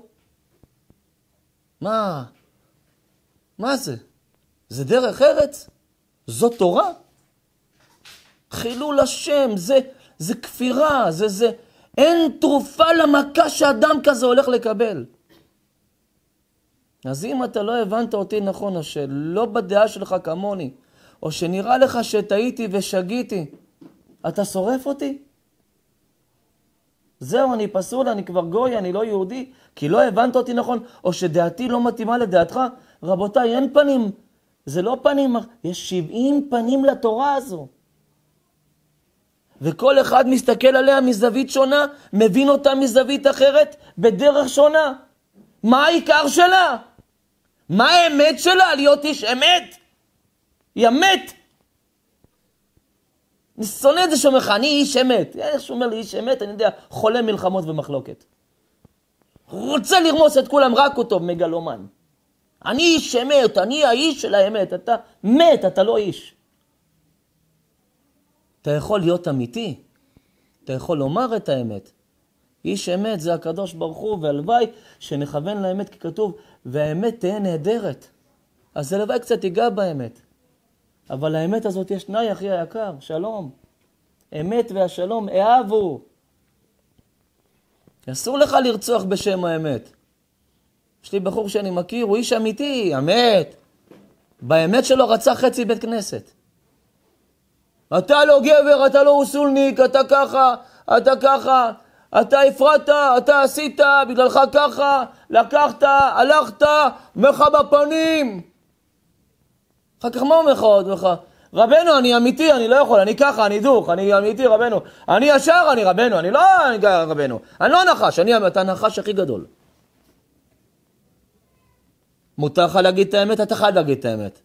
Speaker 1: מה? מה זה? זה דרך ארץ? זו תורה? חילול השם, זה, זה כפירה, זה, זה, אין תרופה למכה שאדם כזה הולך לקבל. אז אם אתה לא הבנת אותי נכון, או שלא בדעה שלך כמוני, או שנראה לך שטעיתי ושגיתי, אתה שורף אותי? זהו, אני פסול, אני כבר גוי, אני לא יהודי, כי לא הבנת אותי נכון, או שדעתי לא מתאימה לדעתך, רבותיי, אין פנים. זה לא פנים, יש שבעים פנים לתורה הזו. וכל אחד מסתכל עליה מזווית שונה, מבין אותה מזווית אחרת, בדרך שונה. מה העיקר שלה? מה האמת שלה? להיות איש אמת? היא אמת. אני שונא את זה שאומר לך, אני איש אמת. איך שאומר לי איש אמת, אני יודע, חולה מלחמות ומחלוקת. רוצה לרמוס את כולם, רק אותו, מגלומן. אני איש אמת, אני האיש של האמת. אתה מת, אתה לא איש. אתה יכול להיות אמיתי. אתה יכול לומר את האמת. איש אמת זה הקדוש ברוך הוא, והלוואי שנכוון לאמת ככתוב, והאמת תהיה נהדרת. אז הלוואי קצת ייגע באמת. אבל האמת הזאת יש תנאי, אחי היקר, שלום. אמת והשלום אהבו. אסור לך לרצוח בשם האמת. יש לי בחור שאני מכיר, הוא איש אמיתי, אמת. באמת שלו רצח חצי בית כנסת. אתה לא גבר, אתה לא אוסולניק, אתה ככה, אתה ככה, אתה הפרעת, אתה עשית, בגללך ככה, לקחת, הלכת, אומר לך בפנים. אחר כך מה אומר לך עוד? אומר לך, רבנו, אני אמיתי, אני לא יכול, אני ככה, אני דוך, אני אמיתי, רבנו. אני ישר, אני רבנו, אני לא אני רבנו. אני לא נחש, אני אתה הנחש הכי גדול. מותר לך להגיד את האמת, אתה חייב להגיד את האמת.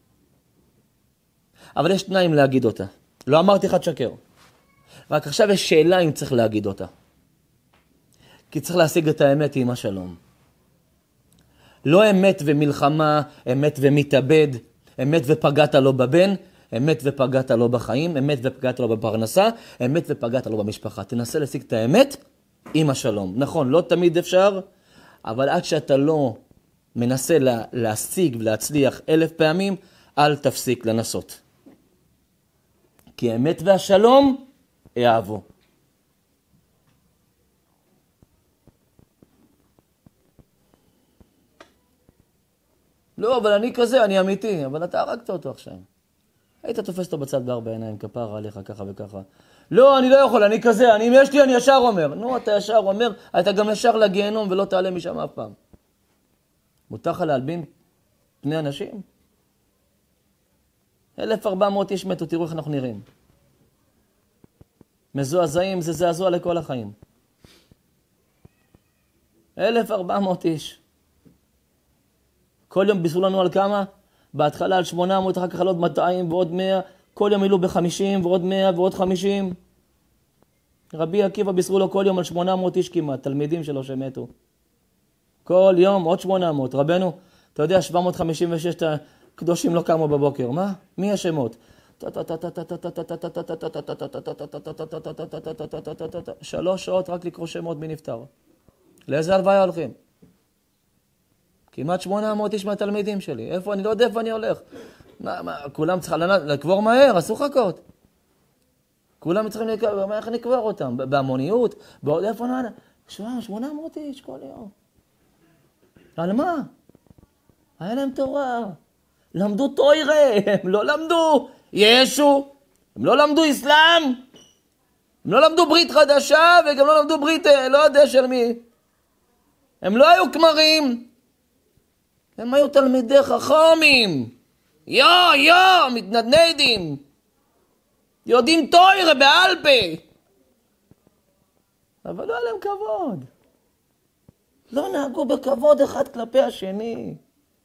Speaker 1: אבל יש תנאים להגיד אותה. לא אמרתי לך תשקר. רק עכשיו יש שאלה אם צריך להגיד אותה. כי צריך להשיג את האמת עם השלום. לא אמת ומלחמה, אמת ומתאבד, אמת ופגעת לו בבן, אמת ופגעת לו בחיים, אמת ופגעת לו בפרנסה, אמת ופגעת לו במשפחה. תנסה להשיג את האמת עם השלום. נכון, לא תמיד אפשר, אבל עד שאתה לא מנסה לה, להשיג ולהצליח אלף פעמים, אל תפסיק לנסות. כי האמת והשלום יאהבו. לא, אבל אני כזה, אני אמיתי, אבל אתה הרגת אותו עכשיו. היית תופס אותו בצד בארבע עיניים, כפרה עליך ככה וככה. לא, אני לא יכול, אני כזה, אני, אם יש לי, אני ישר אומר. נו, אתה ישר אומר, אתה גם ישר לגיהנום ולא תעלה משם אף פעם. מותר לך להלבין פני אנשים? אלף וארבע מאות איש מתו, תראו איך אנחנו נראים. מזועזעים, זה זעזוע לכל החיים. אלף וארבע מאות איש. כל יום בישרו לנו על כמה? בהתחלה על שמונה מאות, אחר כך על עוד מאתיים ועוד מאה. כל יום אילו ב-חמישים ועוד מאה ועוד חמישים. רבי עקיבא בישרו לו כל יום על שמונה מאות איש כמעט, תלמידים שלו שמתו. כל יום עוד שמונה מאות. רבנו, אתה יודע, שבע מאות חמישים ושש קדושים לא קמו בבוקר. מה? מי השמות? שלוש שעות רק לקרוא שמות בנפטר. לאיזה הלוויה הולכים? כמעט שמונה מאות איש מהתלמידים שלי. איפה? אני לא יודע איפה אני הולך. מה, מה, כולם צריכים לקבור מהר, אסור חכות. כולם צריכים לקבור, איך נקבור אותם? בהמוניות? בעוד איפה נענה? שמונה מאות איש כל יום. על מה? היה להם תורה. למדו תוירה, הם לא למדו ישו, הם לא למדו אסלאם, הם לא למדו ברית חדשה וגם לא למדו ברית, לא יודע של מי. הם לא היו כמרים, הם היו תלמידי חכמים. יו, יו, מתנדנדים. יודעים תוירה בעל פה. אבל לא היה להם כבוד. לא נהגו בכבוד אחד כלפי השני.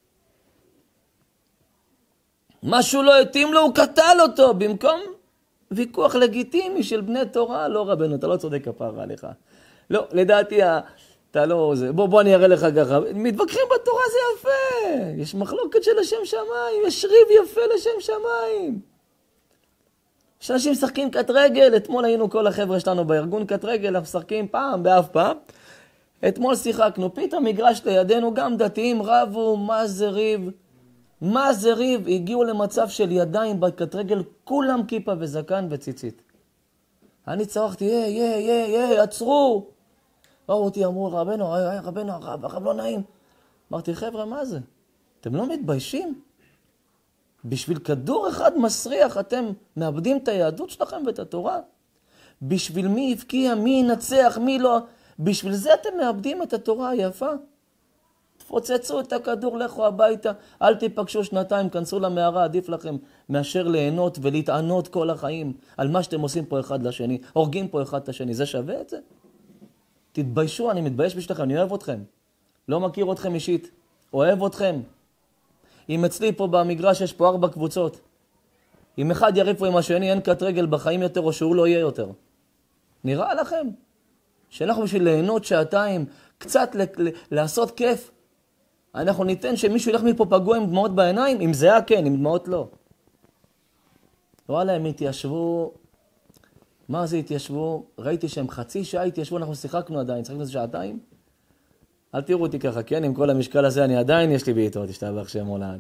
Speaker 1: משהו לא התאים לו, הוא קטל אותו. במקום ויכוח לגיטימי של בני תורה. לא רבנו, אתה לא צודק כפרה עליך. לא, לדעתי, אתה לא... בוא, בוא אני אראה לך ככה. מתווכחים בתורה זה יפה. יש מחלוקת של השם שמיים. יש ריב יפה לשם שמיים. יש אנשים משחקים קט רגל. אתמול היינו כל החבר'ה שלנו בארגון קט רגל. אנחנו משחקים פעם באף פעם. אתמול שיחקנו. פתאום מגרש לידינו גם דתיים רבו. מה זה ריב? מה זה ריב? הגיעו למצב של ידיים בקט רגל. כולם כיפה וזקן וציצית. אני צרחתי, יי, יי, יי, יי, עצרו. ראו אותי, אמרו, רבנו, רבנו, הרב, הרב לא נעים. אמרתי, חבר'ה, מה זה? אתם לא מתביישים? בשביל כדור אחד מסריח, אתם מאבדים את היהדות שלכם ואת התורה? בשביל מי יבקיע, מי ינצח, מי לא? בשביל זה אתם מאבדים את התורה היפה? פוצצו את הכדור, לכו הביתה, אל תיפגשו שנתיים, כנסו למערה, עדיף לכם מאשר ליהנות ולהתענות כל החיים על מה שאתם עושים פה אחד לשני, הורגים פה אחד את השני, זה שווה את זה? תתביישו, אני מתבייש בשבילכם, אני אוהב אתכם. לא מכיר אתכם אישית, אוהב אתכם. אם אצלי פה במגרש יש פה ארבע קבוצות, אם אחד יריב פה עם השני, אין קט רגל בחיים יותר או שהוא לא יהיה יותר. נראה לכם? שאנחנו בשביל ליהנות שעתיים, קצת ל- ל- לעשות כיף, אנחנו ניתן שמישהו ילך מפה פגוע עם דמעות בעיניים? אם זה היה כן, עם דמעות לא. וואלה, הם התיישבו, מה זה התיישבו? ראיתי שהם חצי שעה התיישבו, אנחנו שיחקנו עדיין, שיחקנו איזה שעתיים. אל תראו אותי ככה, כן? עם כל המשקל הזה אני עדיין, יש לי בעיטות, השתבח שם הולד.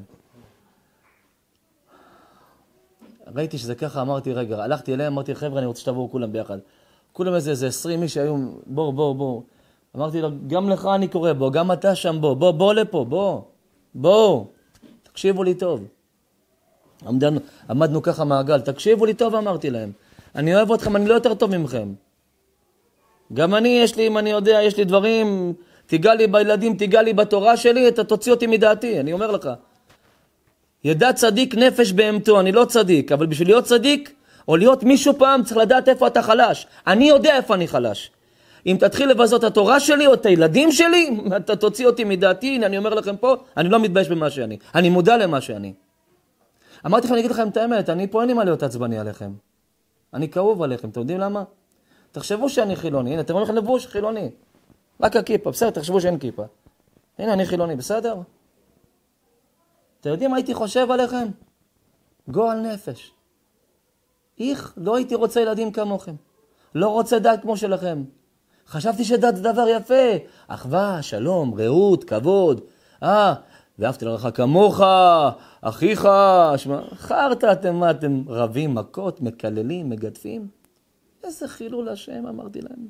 Speaker 1: ראיתי שזה ככה, אמרתי, רגע, הלכתי אליהם, אמרתי, חבר'ה, אני רוצה שתבואו כולם ביחד. כולם איזה, איזה עשרים איש שהיו, בוא, בוא, בוא. אמרתי לו, גם לך אני קורא בוא, גם אתה שם בוא, בוא, בוא לפה, בוא, בוא. תקשיבו לי טוב. עמדנו, עמדנו ככה מעגל, תקשיבו לי טוב, אמרתי להם. אני אוהב אתכם, אני לא יותר טוב ממכם. גם אני, יש לי, אם אני יודע, יש לי דברים, תיגע לי בילדים, תיגע לי בתורה שלי, אתה תוציא אותי מדעתי, אני אומר לך. ידע צדיק נפש בהמתו, אני לא צדיק, אבל בשביל להיות צדיק, או להיות מישהו פעם, צריך לדעת איפה אתה חלש. אני יודע איפה אני חלש. אם תתחיל לבזות את התורה שלי או את הילדים שלי, אתה תוציא אותי מדעתי, הנה אני אומר לכם פה, אני לא מתבייש במה שאני. אני מודע למה שאני. אמרתי לכם, אני אגיד לכם את האמת, אני פה אין לי מה להיות עצבני עליכם. אני כאוב עליכם, אתם יודעים למה? תחשבו שאני חילוני, הנה, אתם רואים לכם לבוש חילוני. רק הכיפה, בסדר, תחשבו שאין כיפה. הנה, אני חילוני, בסדר? אתם יודעים מה הייתי חושב עליכם? גועל נפש. איך, לא הייתי רוצה ילדים כמוכם. לא רוצה דת כמו שלכם. חשבתי שדת זה דבר יפה. אחווה, שלום, רעות, כבוד. אה, ואהבת לרעך כמוך, אחיך. שמה, חרת אתם מה, אתם רבים, מכות, מקללים, מגדפים. איזה חילול השם, אמרתי להם.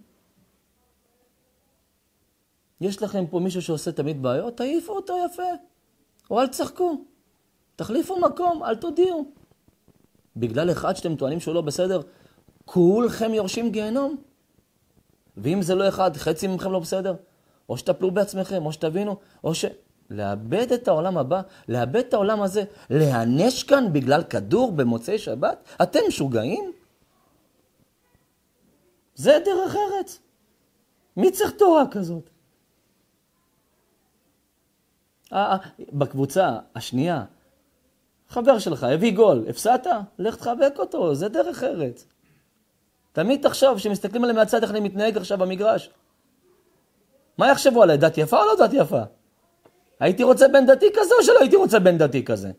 Speaker 1: יש לכם פה מישהו שעושה תמיד בעיות? תעיפו אותו יפה. או אל תשחקו. תחליפו מקום, אל תודיעו. בגלל אחד שאתם טוענים שהוא לא בסדר, כולכם יורשים גיהנום. ואם זה לא אחד, חצי ממכם לא בסדר, או שתפלו בעצמכם, או שתבינו, או ש... לאבד את העולם הבא, לאבד את העולם הזה, להנש כאן בגלל כדור במוצאי שבת? אתם משוגעים? זה דרך ארץ. מי צריך תורה כזאת? בקבוצה השנייה, חבר שלך הביא גול, הפסדת? לך תחבק אותו, זה דרך ארץ. תמיד תחשוב שמסתכלים עליהם מהצד איך אני מתנהג עכשיו במגרש. מה יחשבו עליי? דת יפה או לא דת יפה? הייתי רוצה בן דתי כזה או שלא הייתי רוצה בן דתי כזה?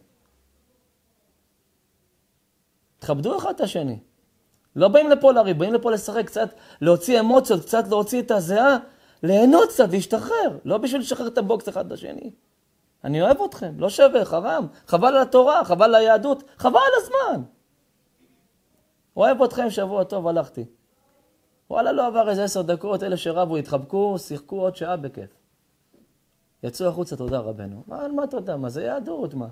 Speaker 1: תכבדו אחד את השני. לא באים לפה לריב, באים לפה לשחק קצת, להוציא אמוציות, קצת להוציא את הזהה, ליהנות קצת, להשתחרר. לא בשביל לשחרר את הבוקס אחד לשני. אני אוהב אתכם, לא שווה, חרם. חבל על התורה, חבל על היהדות, חבל על הזמן. אוהב אתכם, שבוע טוב, הלכתי. וואלה, לא עבר איזה עשר דקות, אלה שרבו, התחבקו, שיחקו עוד שעה בכיף. יצאו החוצה, תודה רבנו. מה, על מה תודה? מה זה יהדות, מה?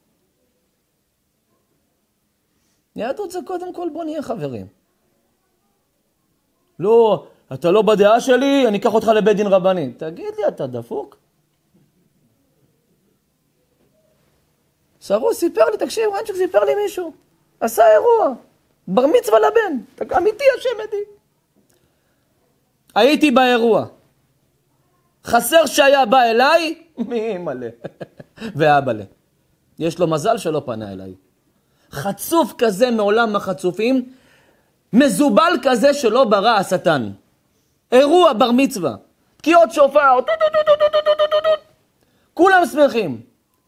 Speaker 1: יהדות זה קודם כל, בוא נהיה חברים. לא, אתה לא בדעה שלי, אני אקח אותך לבית דין רבני. תגיד לי, אתה דפוק? שרו, סיפר לי, תקשיב, רנצ'וק סיפר לי מישהו. עשה אירוע. בר מצווה לבן. אמיתי השם עדי. הייתי באירוע. חסר שהיה בא אליי, מי מלא. ואבא לה. יש לו מזל שלא פנה אליי. חצוף כזה מעולם החצופים, מזובל כזה שלא ברא השטן. אירוע בר מצווה. תקיעות שופר. כולם שמחים.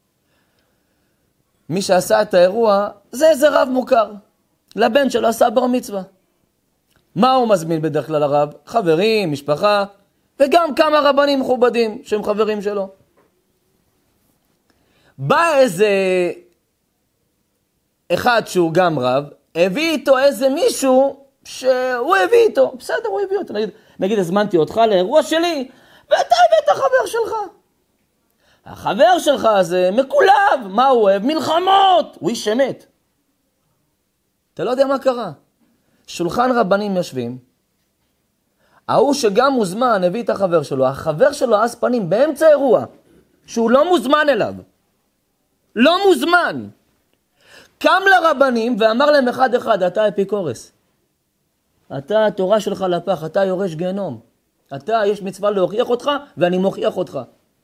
Speaker 1: מי שעשה את האירוע, זה איזה רב מוכר. לבן שלו עשה בר מצווה. מה הוא מזמין בדרך כלל הרב? חברים, משפחה, וגם כמה רבנים מכובדים שהם חברים שלו. בא איזה אחד שהוא גם רב, הביא איתו איזה מישהו שהוא הביא איתו. בסדר, הוא הביא אותו. נגיד, נגיד הזמנתי אותך לאירוע שלי, ואתה הבאת החבר שלך. החבר שלך הזה מקולב, מה הוא אוהב? מלחמות. הוא איש שמת. אתה לא יודע מה קרה. שולחן רבנים יושבים, ההוא שגם מוזמן הביא את החבר שלו, החבר שלו אז פנים באמצע אירוע, שהוא לא מוזמן אליו. לא מוזמן. קם לרבנים ואמר להם אחד אחד, אתה אפיקורס. אתה, התורה שלך לפח, אתה יורש גיהנום. אתה, יש מצווה להוכיח אותך, ואני מוכיח אותך.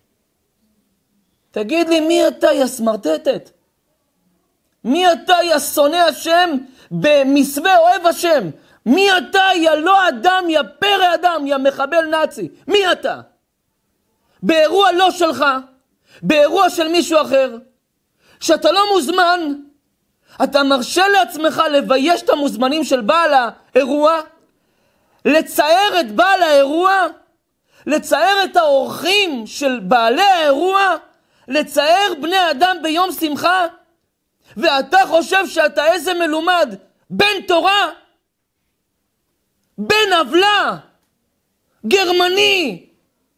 Speaker 1: תגיד לי, מי אתה, יא סמרטטת? מי אתה, יא שונא השם, במסווה אוהב השם? מי אתה, יא לא אדם, יא פרא אדם, יא מחבל נאצי? מי אתה? באירוע לא שלך, באירוע של מישהו אחר, שאתה לא מוזמן, אתה מרשה לעצמך לבייש את המוזמנים של בעל האירוע, לצייר את בעל האירוע, לצייר את האורחים של בעלי האירוע, לצייר בני אדם ביום שמחה, ואתה חושב שאתה איזה מלומד, בן תורה, בן עוולה, גרמני.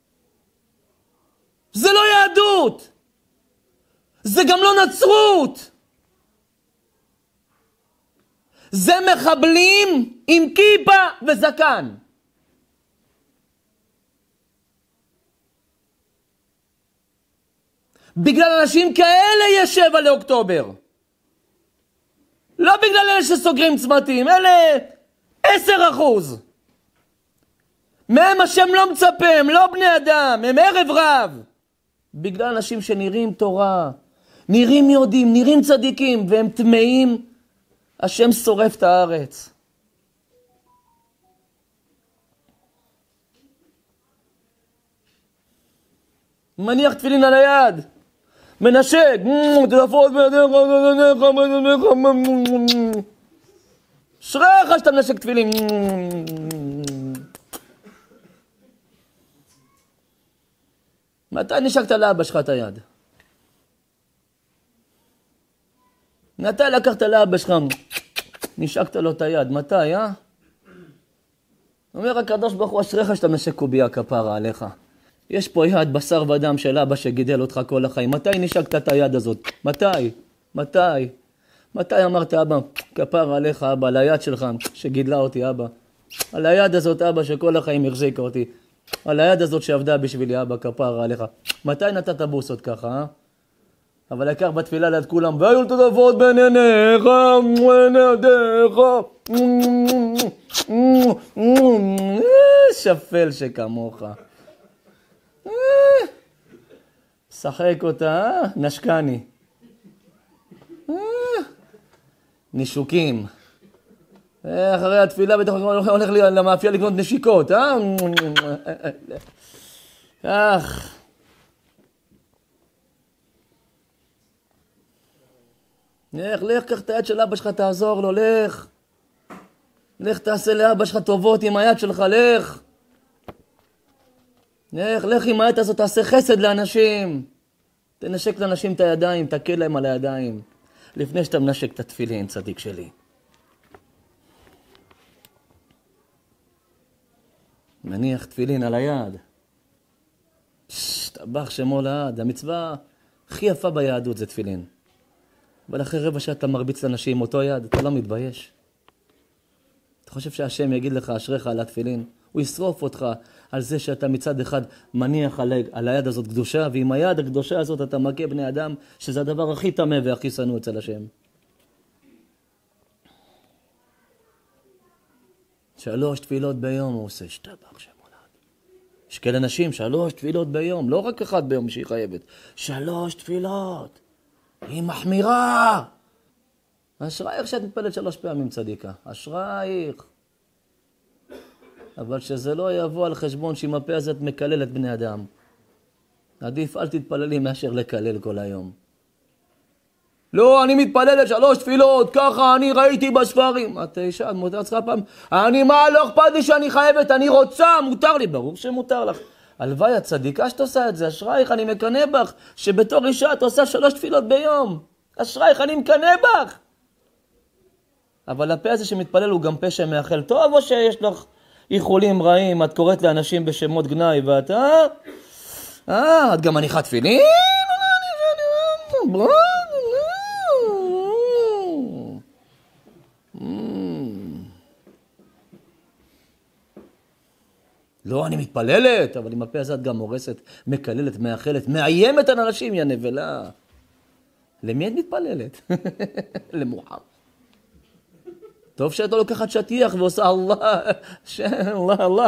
Speaker 1: זה לא יהדות, זה גם לא נצרות. זה מחבלים עם כיפה וזקן. בגלל אנשים כאלה יש שבע לאוקטובר. לא בגלל אלה שסוגרים צמתים, אלה עשר אחוז. מהם השם לא מצפה, הם לא בני אדם, הם ערב רב. בגלל אנשים שנראים תורה, נראים יודעים, נראים צדיקים, והם טמאים, השם שורף את הארץ. מניח תפילין על היד, מנשק, תלפות בידיך, שריך שאתה מנשק תפילין. מתי נשקת לאבא שלך את היד? מתי לקחת לאבא שלך, נשקת לו את היד? מתי, אה? אומר הקדוש ברוך הוא, אשריך שאתה מנשק קובייה כפרה עליך. יש פה יד בשר ודם של אבא שגידל אותך כל החיים. מתי נשקת את היד הזאת? מתי? מתי? מתי אמרת אבא, כפרה עליך אבא, על היד שלך שגידלה אותי אבא? על היד הזאת אבא שכל החיים החזיקה אותי. על היד הזאת שעבדה בשבילי אבא, כפרה עליך. מתי נתת בוסות ככה, אה? אבל העיקר בתפילה ליד כולם, והיו לטובות בין עיניך, עיניך, שפל שכמוך. שחק אותה, נשקני. נישוקים. אחרי התפילה בטח הולך למאפייה לקנות נשיקות, אה? אך. לך, לך, קח את היד של אבא שלך, תעזור לו, לך. לך תעשה לאבא שלך טובות עם היד שלך, לך. לך, לך עם היד הזאת, תעשה חסד לאנשים. תנשק לאנשים את הידיים, תקל להם על הידיים. לפני שאתה מנשק את התפילין, צדיק שלי. מניח תפילין על היד. שתבח שמו לעד. המצווה הכי יפה ביהדות זה תפילין. אבל אחרי רבע שעה אתה מרביץ לאנשים עם אותו יד, אתה לא מתבייש. אתה חושב שהשם יגיד לך אשריך על התפילין? הוא ישרוף אותך על זה שאתה מצד אחד מניח על, על היד הזאת קדושה, ועם היד הקדושה הזאת אתה מכה בני אדם, שזה הדבר הכי טמא והכי שנוא אצל השם. שלוש תפילות ביום הוא עושה, שתבח שם עולד. יש כאלה אנשים, שלוש תפילות ביום, לא רק אחד ביום שהיא חייבת. שלוש תפילות. היא מחמירה. אשרייך שאת מתפלת שלוש פעמים צדיקה. אשרייך. אבל שזה לא יבוא על חשבון שעם הפה הזה את מקללת בני אדם. עדיף אל תתפללי מאשר לקלל כל היום. לא, אני מתפללת שלוש תפילות, ככה אני ראיתי בספרים. את אישה, מותר צריכה פעם. אני מה, לא אכפת לי שאני חייבת, אני רוצה, מותר לי. ברור שמותר לך. הלוואי, הצדיקה שאת עושה את זה, אשרייך, אני מקנא בך, שבתור אישה את עושה שלוש תפילות ביום. אשרייך, אני מקנא בך. אבל הפה הזה שמתפלל הוא גם פה שמאחל טוב, או שיש לך איחולים רעים, את קוראת לאנשים בשמות גנאי, ואת, אה? אה, את גם מניחה תפילין? לא, אני מתפללת, אבל עם הפה הזה את גם הורסת, מקללת, מאחלת, מאיימת על אנשים, יא נבלה. למי את מתפללת? למוחמד. טוב שאת לא לוקחת שטיח ועושה אללה, אללה, אללה.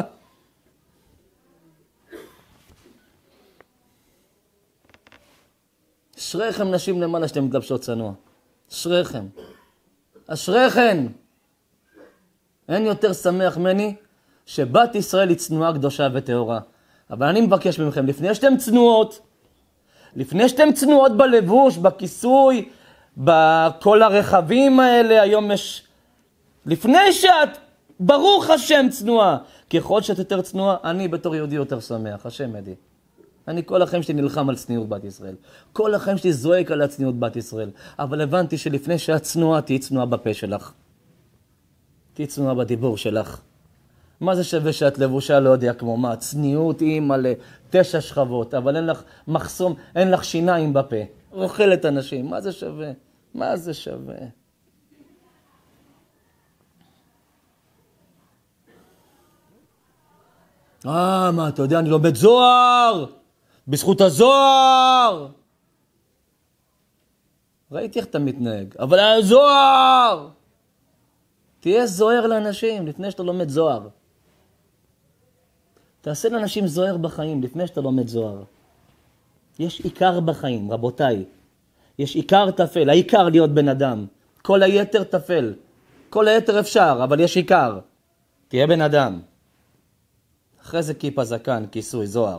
Speaker 1: אשריכם נשים למעלה שאתם מתלבשות צנוע. אשריכם. אשריכם. אין יותר שמח מני שבת ישראל היא צנועה, קדושה וטהורה. אבל אני מבקש ממכם, לפני שאתם צנועות, לפני שאתם צנועות בלבוש, בכיסוי, בכל הרכבים האלה, היום יש... לפני שאת, ברוך השם, צנועה. ככל שאת יותר צנועה, אני בתור יהודי יותר שמח. השם עדי. אני כל החיים שלי נלחם על צניעות בת ישראל. כל החיים שלי זועק על הצניעות בת ישראל. אבל הבנתי שלפני שאת צנועה, תהי צנועה בפה שלך. תהי צנועה בדיבור שלך. מה זה שווה שאת לבושה לא יודע כמו מה? צניעות היא מלא תשע שכבות, אבל אין לך מחסום, אין לך שיניים בפה. רוכלת אנשים. מה זה שווה? מה זה שווה? אה, מה, אתה יודע, אני לומד זוהר! בזכות הזוהר! ראיתי איך אתה מתנהג, אבל הזוהר! תהיה זוהר לאנשים לפני שאתה לומד זוהר. תעשה לאנשים זוהר בחיים לפני שאתה לומד זוהר. יש עיקר בחיים, רבותיי. יש עיקר תפל, העיקר להיות בן אדם. כל היתר תפל. כל היתר אפשר, אבל יש עיקר. תהיה בן אדם. אחרי זה כיפה זקן, כיסוי, זוהר.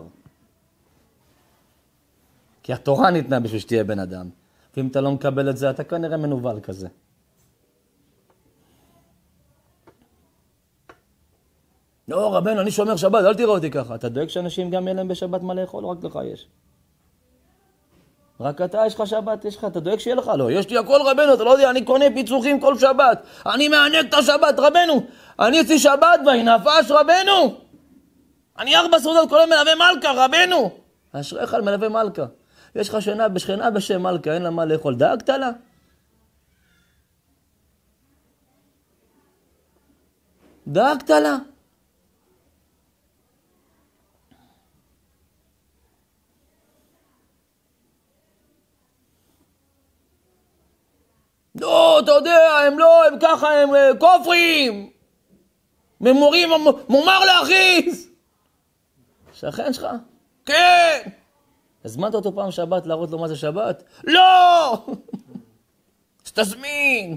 Speaker 1: כי התורה ניתנה בשביל שתהיה בן אדם. ואם אתה לא מקבל את זה, אתה כנראה מנובל כזה. לא, רבנו, אני שומר שבת, אל תראה אותי ככה. אתה דואג שאנשים גם יהיה להם בשבת מה לאכול, או רק לך יש? רק אתה, יש לך שבת, יש לך, אתה דואג שיהיה לך? לא, יש לי הכל רבנו, אתה לא יודע, אני קונה פיצוחים כל שבת. אני מענק את השבת, רבנו. אני אצלי שבת והיא נפש, רבנו. אני ארבע סעודות כולל מלווה מלכה, רבנו. אשריך על מלווה מלכה. יש לך שנה בשכנה בשם מלכה, אין לה מה לאכול. דאגת לה? דאגת לה? לא, אתה יודע, הם לא, הם ככה, הם כופרים. ממורים, מומר להכריז. שכן שלך? כן. הזמנת אותו פעם שבת להראות לו מה זה שבת? לא! שתזמין.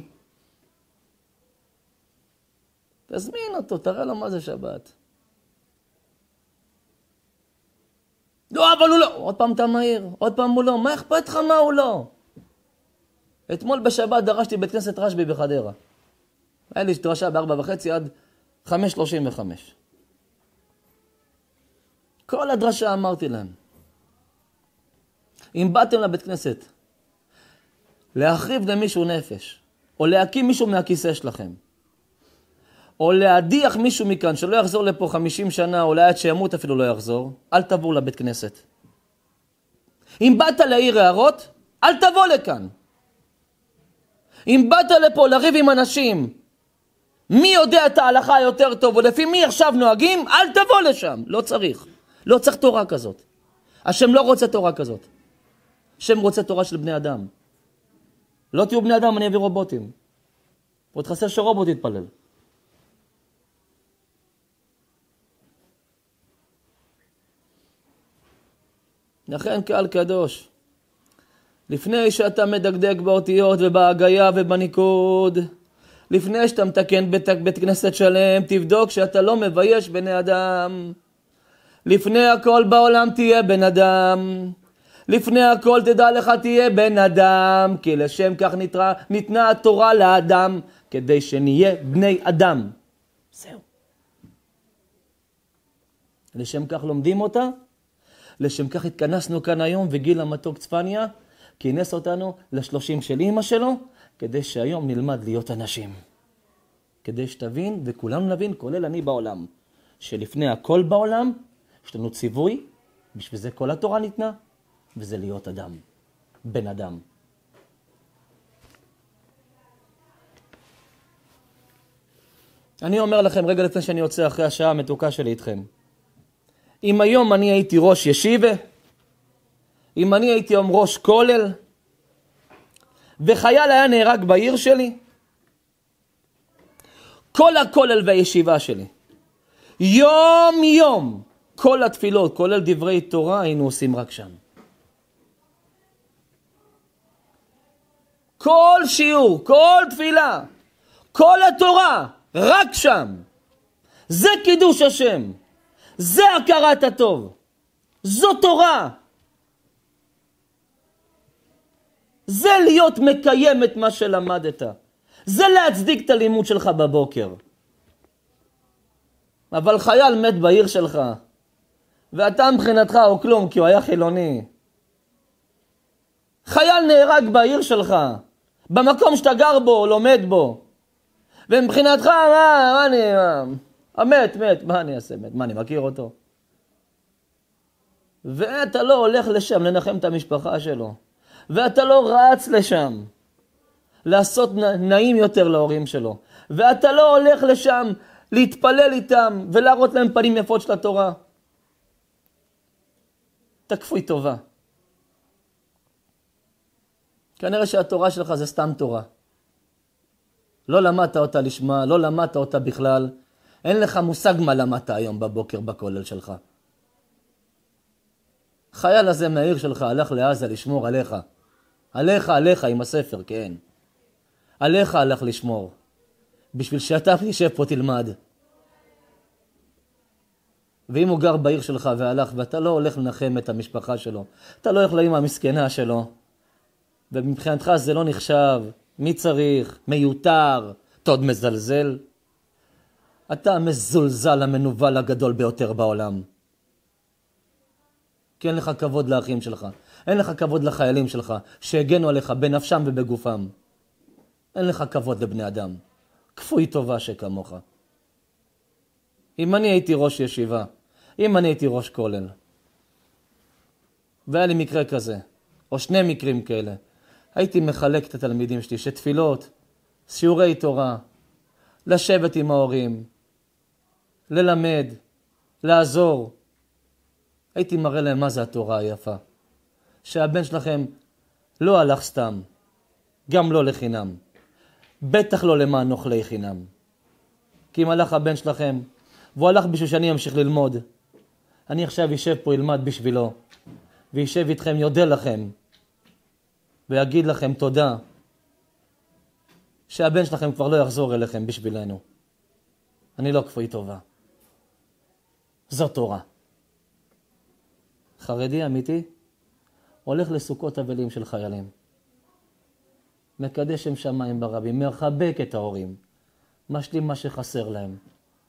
Speaker 1: תזמין אותו, תראה לו מה זה שבת. לא, אבל הוא לא. עוד פעם אתה מהיר, עוד פעם הוא לא. מה אכפת לך מה הוא לא? אתמול בשבת דרשתי בית כנסת רשב"י בחדרה. היה לי דרשה בארבע וחצי עד חמש שלושים וחמש. כל הדרשה אמרתי להם. אם באתם לבית כנסת להחריב למישהו נפש, או להקים מישהו מהכיסא שלכם, או להדיח מישהו מכאן שלא יחזור לפה חמישים שנה, או לעד שימות אפילו לא יחזור, אל תבואו לבית כנסת. אם באת להעיר הערות, אל תבוא לכאן. אם באת לפה לריב עם אנשים, מי יודע את ההלכה יותר טוב, ולפי מי עכשיו נוהגים, אל תבוא לשם. לא צריך. לא צריך תורה כזאת. השם לא רוצה תורה כזאת. השם רוצה תורה של בני אדם. לא תהיו בני אדם, אני אביא רובוטים. עוד חסר שרובוט יתפלל. לכן קהל קדוש, לפני שאתה מדקדק באותיות ובהגיה ובניקוד, לפני שאתה מתקן בית, בית כנסת שלם, תבדוק שאתה לא מבייש בני אדם. לפני הכל בעולם תהיה בן אדם. לפני הכל תדע לך תהיה בן אדם, כי לשם כך ניתנה, ניתנה התורה לאדם, כדי שנהיה בני אדם. זהו. לשם כך לומדים אותה, לשם כך התכנסנו כאן היום, וגיל המתוק צפניה כינס אותנו לשלושים של אמא שלו, כדי שהיום נלמד להיות אנשים. כדי שתבין, וכולנו נבין, כולל אני בעולם, שלפני הכל בעולם, יש לנו ציווי, בשביל זה כל התורה ניתנה, וזה להיות אדם, בן אדם. אני אומר לכם, רגע לפני שאני יוצא אחרי השעה המתוקה שלי איתכם, אם היום אני הייתי ראש ישיבה, אם אני הייתי היום ראש כולל, וחייל היה נהרג בעיר שלי, כל הכולל והישיבה שלי, יום יום, כל התפילות, כולל דברי תורה, היינו עושים רק שם. כל שיעור, כל תפילה, כל התורה, רק שם. זה קידוש השם. זה הכרת הטוב. זו תורה. זה להיות מקיים את מה שלמדת. זה להצדיק את הלימוד שלך בבוקר. אבל חייל מת בעיר שלך, ואתה מבחינתך או כלום, כי הוא היה חילוני. חייל נהרג בעיר שלך, במקום שאתה גר בו או לומד בו. ומבחינתך, מה, מה אני, מה, מת, מת, מה אני אעשה, מת, מה אני מכיר אותו? ואתה לא הולך לשם לנחם את המשפחה שלו. ואתה לא רץ לשם לעשות נעים יותר להורים שלו. ואתה לא הולך לשם להתפלל איתם ולהראות להם פנים יפות של התורה. תקפוי טובה. כנראה שהתורה שלך זה סתם תורה. לא למדת אותה לשמה, לא למדת אותה בכלל. אין לך מושג מה למדת היום בבוקר בכולל שלך. חייל הזה מהעיר שלך הלך לעזה לשמור עליך. עליך, עליך עם הספר, כן. עליך הלך לשמור. בשביל שאתה תשב פה תלמד. ואם הוא גר בעיר שלך והלך, ואתה לא הולך לנחם את המשפחה שלו, אתה לא הולך לאמא המסכנה שלו, ומבחינתך זה לא נחשב, מי צריך, מיותר, אתה עוד מזלזל. אתה המזולזל המנוול הגדול ביותר בעולם. כי אין לך כבוד לאחים שלך, אין לך כבוד לחיילים שלך, שהגנו עליך בנפשם ובגופם. אין לך כבוד לבני אדם. כפוי טובה שכמוך. אם אני הייתי ראש ישיבה, אם אני הייתי ראש כולל, והיה לי מקרה כזה, או שני מקרים כאלה, הייתי מחלק את התלמידים שלי, שתפילות, שיעורי תורה, לשבת עם ההורים, ללמד, לעזור. הייתי מראה להם מה זה התורה היפה. שהבן שלכם לא הלך סתם, גם לא לחינם. בטח לא למען אוכלי חינם. כי אם הלך הבן שלכם, והוא הלך בשביל שאני אמשיך ללמוד, אני עכשיו יישב פה ילמד בשבילו, וישב איתכם יודע לכם, ויגיד לכם תודה, שהבן שלכם כבר לא יחזור אליכם בשבילנו. אני לא כפוי טובה. זו תורה. חרדי אמיתי, הולך לסוכות אבלים של חיילים. מקדש שם שמיים ברבים, מחבק את ההורים, משלים מה שחסר להם.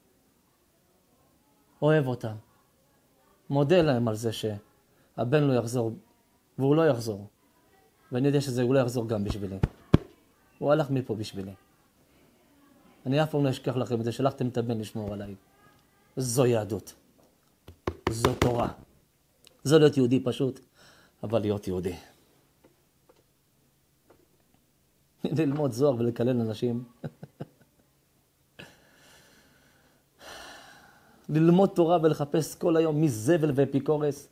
Speaker 1: אוהב אותם. מודה להם על זה שהבן לא יחזור, והוא לא יחזור. ואני יודע שזה הוא לא יחזור גם בשבילי. הוא הלך מפה בשבילי. אני אף פעם לא אשכח לכם את זה, שלחתם את הבן לשמור עליי. זו יהדות. זו תורה. זו להיות יהודי פשוט, אבל להיות יהודי. ללמוד זוהר ולקלל אנשים. ללמוד תורה ולחפש כל היום מזבל ואפיקורס.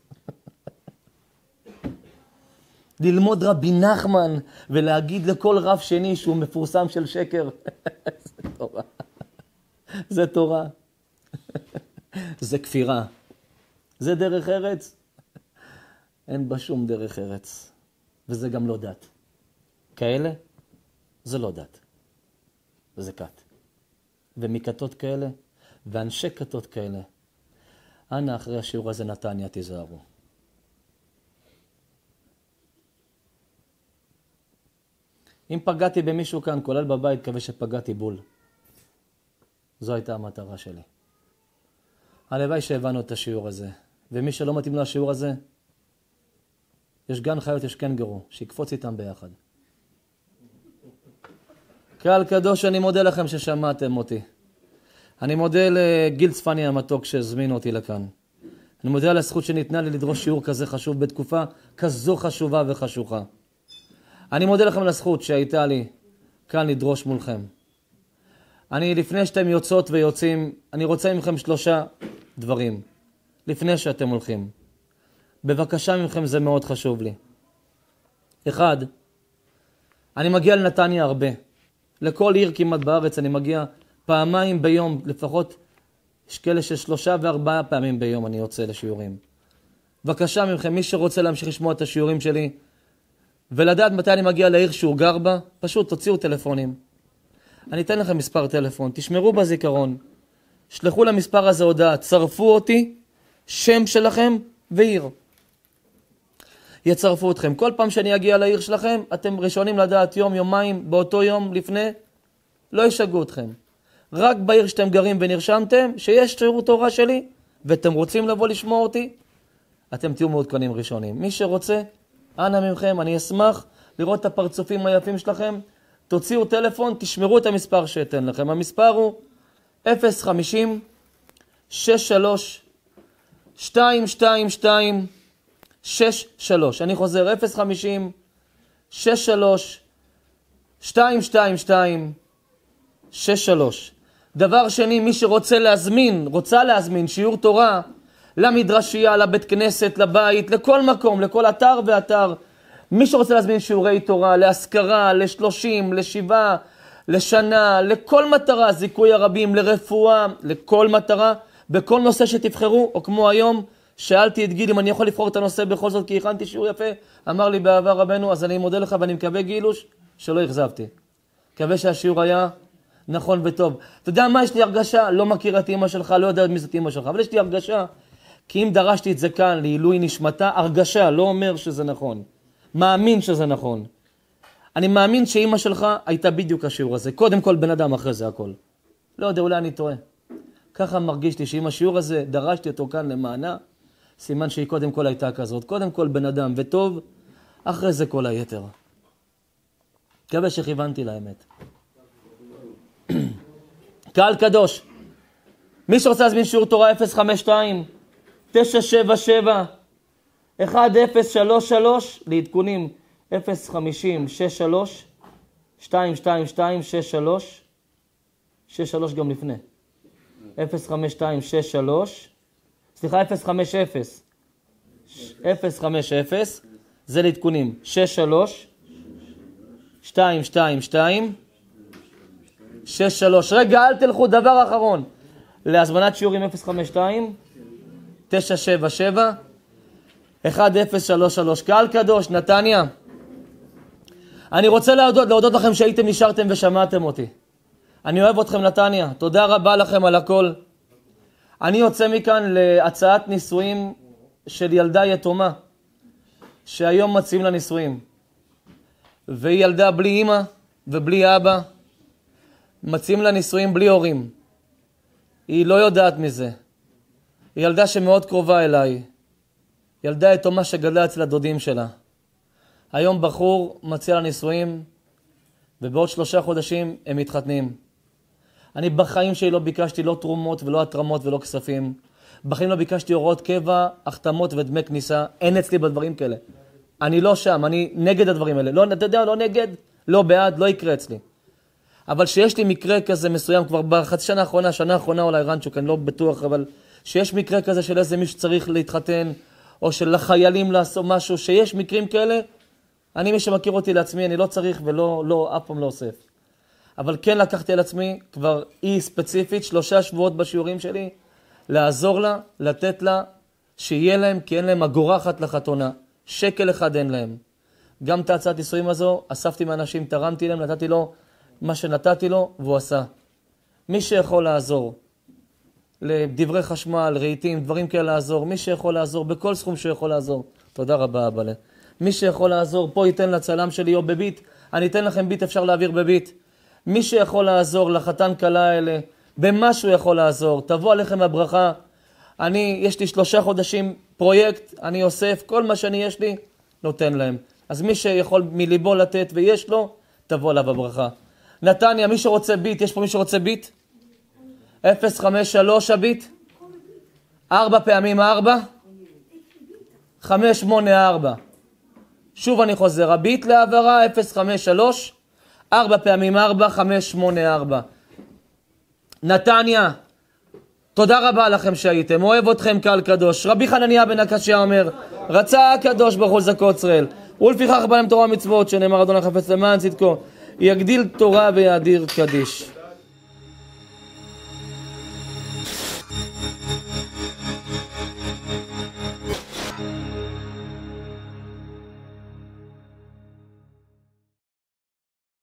Speaker 1: ללמוד רבי נחמן ולהגיד לכל רב שני שהוא מפורסם של שקר. זה תורה. זה תורה. זה כפירה. זה דרך ארץ. אין בה שום דרך ארץ. וזה גם לא דת. כאלה, זה לא דת. זה כת. ומכתות כאלה, ואנשי כתות כאלה, אנא אחרי השיעור הזה נתניה תיזהרו. אם פגעתי במישהו כאן, כולל בבית, כווה שפגעתי בול. זו הייתה המטרה שלי. הלוואי שהבנו את השיעור הזה. ומי שלא מתאים לו השיעור הזה, יש גן חיות, יש קנגורו, שיקפוץ איתם ביחד. קהל קדוש, אני מודה לכם ששמעתם אותי. אני מודה לגיל צפני המתוק שהזמין אותי לכאן. אני מודה על הזכות שניתנה לי לדרוש שיעור כזה חשוב בתקופה כזו חשובה וחשוכה. אני מודה לכם על הזכות שהייתה לי כאן לדרוש מולכם. אני, לפני שאתם יוצאות ויוצאים, אני רוצה ממכם שלושה דברים. לפני שאתם הולכים. בבקשה מכם, זה מאוד חשוב לי. אחד, אני מגיע לנתניה הרבה. לכל עיר כמעט בארץ אני מגיע פעמיים ביום, לפחות יש כאלה של שלושה וארבעה פעמים ביום אני יוצא לשיעורים. בבקשה מכם, מי שרוצה להמשיך לשמוע את השיעורים שלי, ולדעת מתי אני מגיע לעיר שהוא גר בה, פשוט תוציאו טלפונים. אני אתן לכם מספר טלפון, תשמרו בזיכרון, שלחו למספר הזה הודעה, צרפו אותי, שם שלכם ועיר. יצרפו אתכם. כל פעם שאני אגיע לעיר שלכם, אתם ראשונים לדעת יום, יומיים, באותו יום לפני, לא ישגעו אתכם. רק בעיר שאתם גרים ונרשמתם, שיש שיעור תורה שלי, ואתם רוצים לבוא לשמוע אותי, אתם תהיו מעודכנים ראשונים. מי שרוצה, אנא ממכם, אני אשמח לראות את הפרצופים היפים שלכם. תוציאו טלפון, תשמרו את המספר שאתן לכם. המספר הוא אפס חמישים שש שלוש שתיים שתיים שתיים שש שלוש. אני חוזר, אפס חמישים שש שלוש שתיים שתיים שתיים שש שלוש. דבר שני, מי שרוצה להזמין, רוצה להזמין שיעור תורה למדרשייה, לבית כנסת, לבית, לכל מקום, לכל אתר ואתר. מי שרוצה להזמין שיעורי תורה, להשכרה, לשלושים, לשבעה, לשנה, לכל מטרה, זיכוי הרבים, לרפואה, לכל מטרה, בכל נושא שתבחרו, או כמו היום, שאלתי את גיל אם אני יכול לבחור את הנושא בכל זאת, כי הכנתי שיעור יפה, אמר לי בעבר רבנו, אז אני מודה לך ואני מקווה גילוש, שלא הכזבתי. מקווה שהשיעור היה נכון וטוב. אתה יודע מה, יש לי הרגשה, לא מכיר את אמא שלך, לא יודע מי זאת אמא שלך, אבל יש לי הרגשה, כי אם דרשתי את זה כאן לעילוי נשמתה, הרגשה, לא אומר שזה נכון. מאמין שזה נכון. אני מאמין שאמא שלך הייתה בדיוק השיעור הזה. קודם כל בן אדם, אחרי זה הכל. לא יודע, אולי אני טועה. ככה מרגיש לי שאם השיעור הזה דרשתי אותו כאן למענה, סימן שהיא קודם כל הייתה כזאת. קודם כל בן אדם וטוב, אחרי זה כל היתר. מקווה שכיוונתי לאמת. קהל קדוש, מי שרוצה להזמין שיעור תורה אפס חמש שתיים תשע שבע שבע אחת אפס שלוש שלוש, לעדכונים אפס חמישים שש שלוש שתיים שתיים שתיים שש שלוש, שש שלוש גם לפני, אפס חמש שתיים שש שלוש, סליחה, אפס חמש אפס אפס חמש אפס, זה לעדכונים שש שלוש שתיים שתיים שתיים שש שלוש. רגע, אל תלכו, דבר אחרון, להזמנת שיעורים אפס חמש שתיים תשע שבע שבע אחת אפס שלוש שלוש. קהל קדוש, נתניה, אני רוצה להודות, להודות לכם שהייתם, נשארתם ושמעתם אותי. אני אוהב אתכם נתניה, תודה רבה לכם על הכל. אני יוצא מכאן להצעת נישואים של ילדה יתומה, שהיום מציעים לה נישואים. והיא ילדה בלי אמא ובלי אבא, מציעים לה נישואים בלי הורים. היא לא יודעת מזה. היא ילדה שמאוד קרובה אליי. ילדה יתומה שגדלה אצל הדודים שלה. היום בחור מציע לה נישואים, ובעוד שלושה חודשים הם מתחתנים. אני בחיים שלי לא ביקשתי לא תרומות ולא התרמות ולא כספים. בחיים לא ביקשתי הוראות קבע, החתמות ודמי כניסה. אין אצלי בדברים כאלה. אני לא שם, אני נגד הדברים האלה. לא, אתה יודע, לא נגד, לא בעד, לא יקרה אצלי. אבל שיש לי מקרה כזה מסוים, כבר בחצי שנה האחרונה, שנה האחרונה אולי רנצ'וק, אני לא בטוח, אבל שיש מקרה כזה של איזה מישהו שצריך להתחתן, או של החיילים לעשות משהו, שיש מקרים כאלה, אני מי שמכיר אותי לעצמי, אני לא צריך ולא, לא, אף פעם לא אוסף. אבל כן לקחתי על עצמי, כבר אי ספציפית, שלושה שבועות בשיעורים שלי, לעזור לה, לתת לה, שיהיה להם, כי אין להם אגורה אחת לחתונה. שקל אחד אין להם. גם את הצעת נישואים הזו, אספתי מאנשים, תרמתי להם, נתתי לו מה שנתתי לו, והוא עשה. מי שיכול לעזור, לדברי חשמל, רהיטים, דברים כאלה לעזור, מי שיכול לעזור, בכל סכום שיכול לעזור. תודה רבה, אבא. מי שיכול לעזור, פה ייתן לצלם שלי או בביט, אני אתן לכם ביט, אפשר להעביר בביט. מי שיכול לעזור לחתן קלה האלה, במשהו יכול לעזור, תבוא עליכם הברכה. אני, יש לי שלושה חודשים פרויקט, אני אוסף, כל מה שאני יש לי, נותן להם. אז מי שיכול מליבו לתת ויש לו, תבוא עליו הברכה. נתניה, מי שרוצה ביט, יש פה מי שרוצה ביט? אפס חמש שלוש הביט? ארבע פעמים ארבע? חמש שמונה ארבע. שוב אני חוזר, הביט לעברה אפס חמש שלוש, ארבע פעמים ארבע, חמש שמונה ארבע. נתניה, תודה רבה לכם שהייתם, אוהב אתכם קהל קדוש. רבי חנניה בן הקשיא אומר, רצה הקדוש ברוך הוא לזכות ישראל, ולפיכך בא להם תורה ומצוות, שנאמר אדוני חפץ למען צדקו, יגדיל תורה ויאדיר קדיש.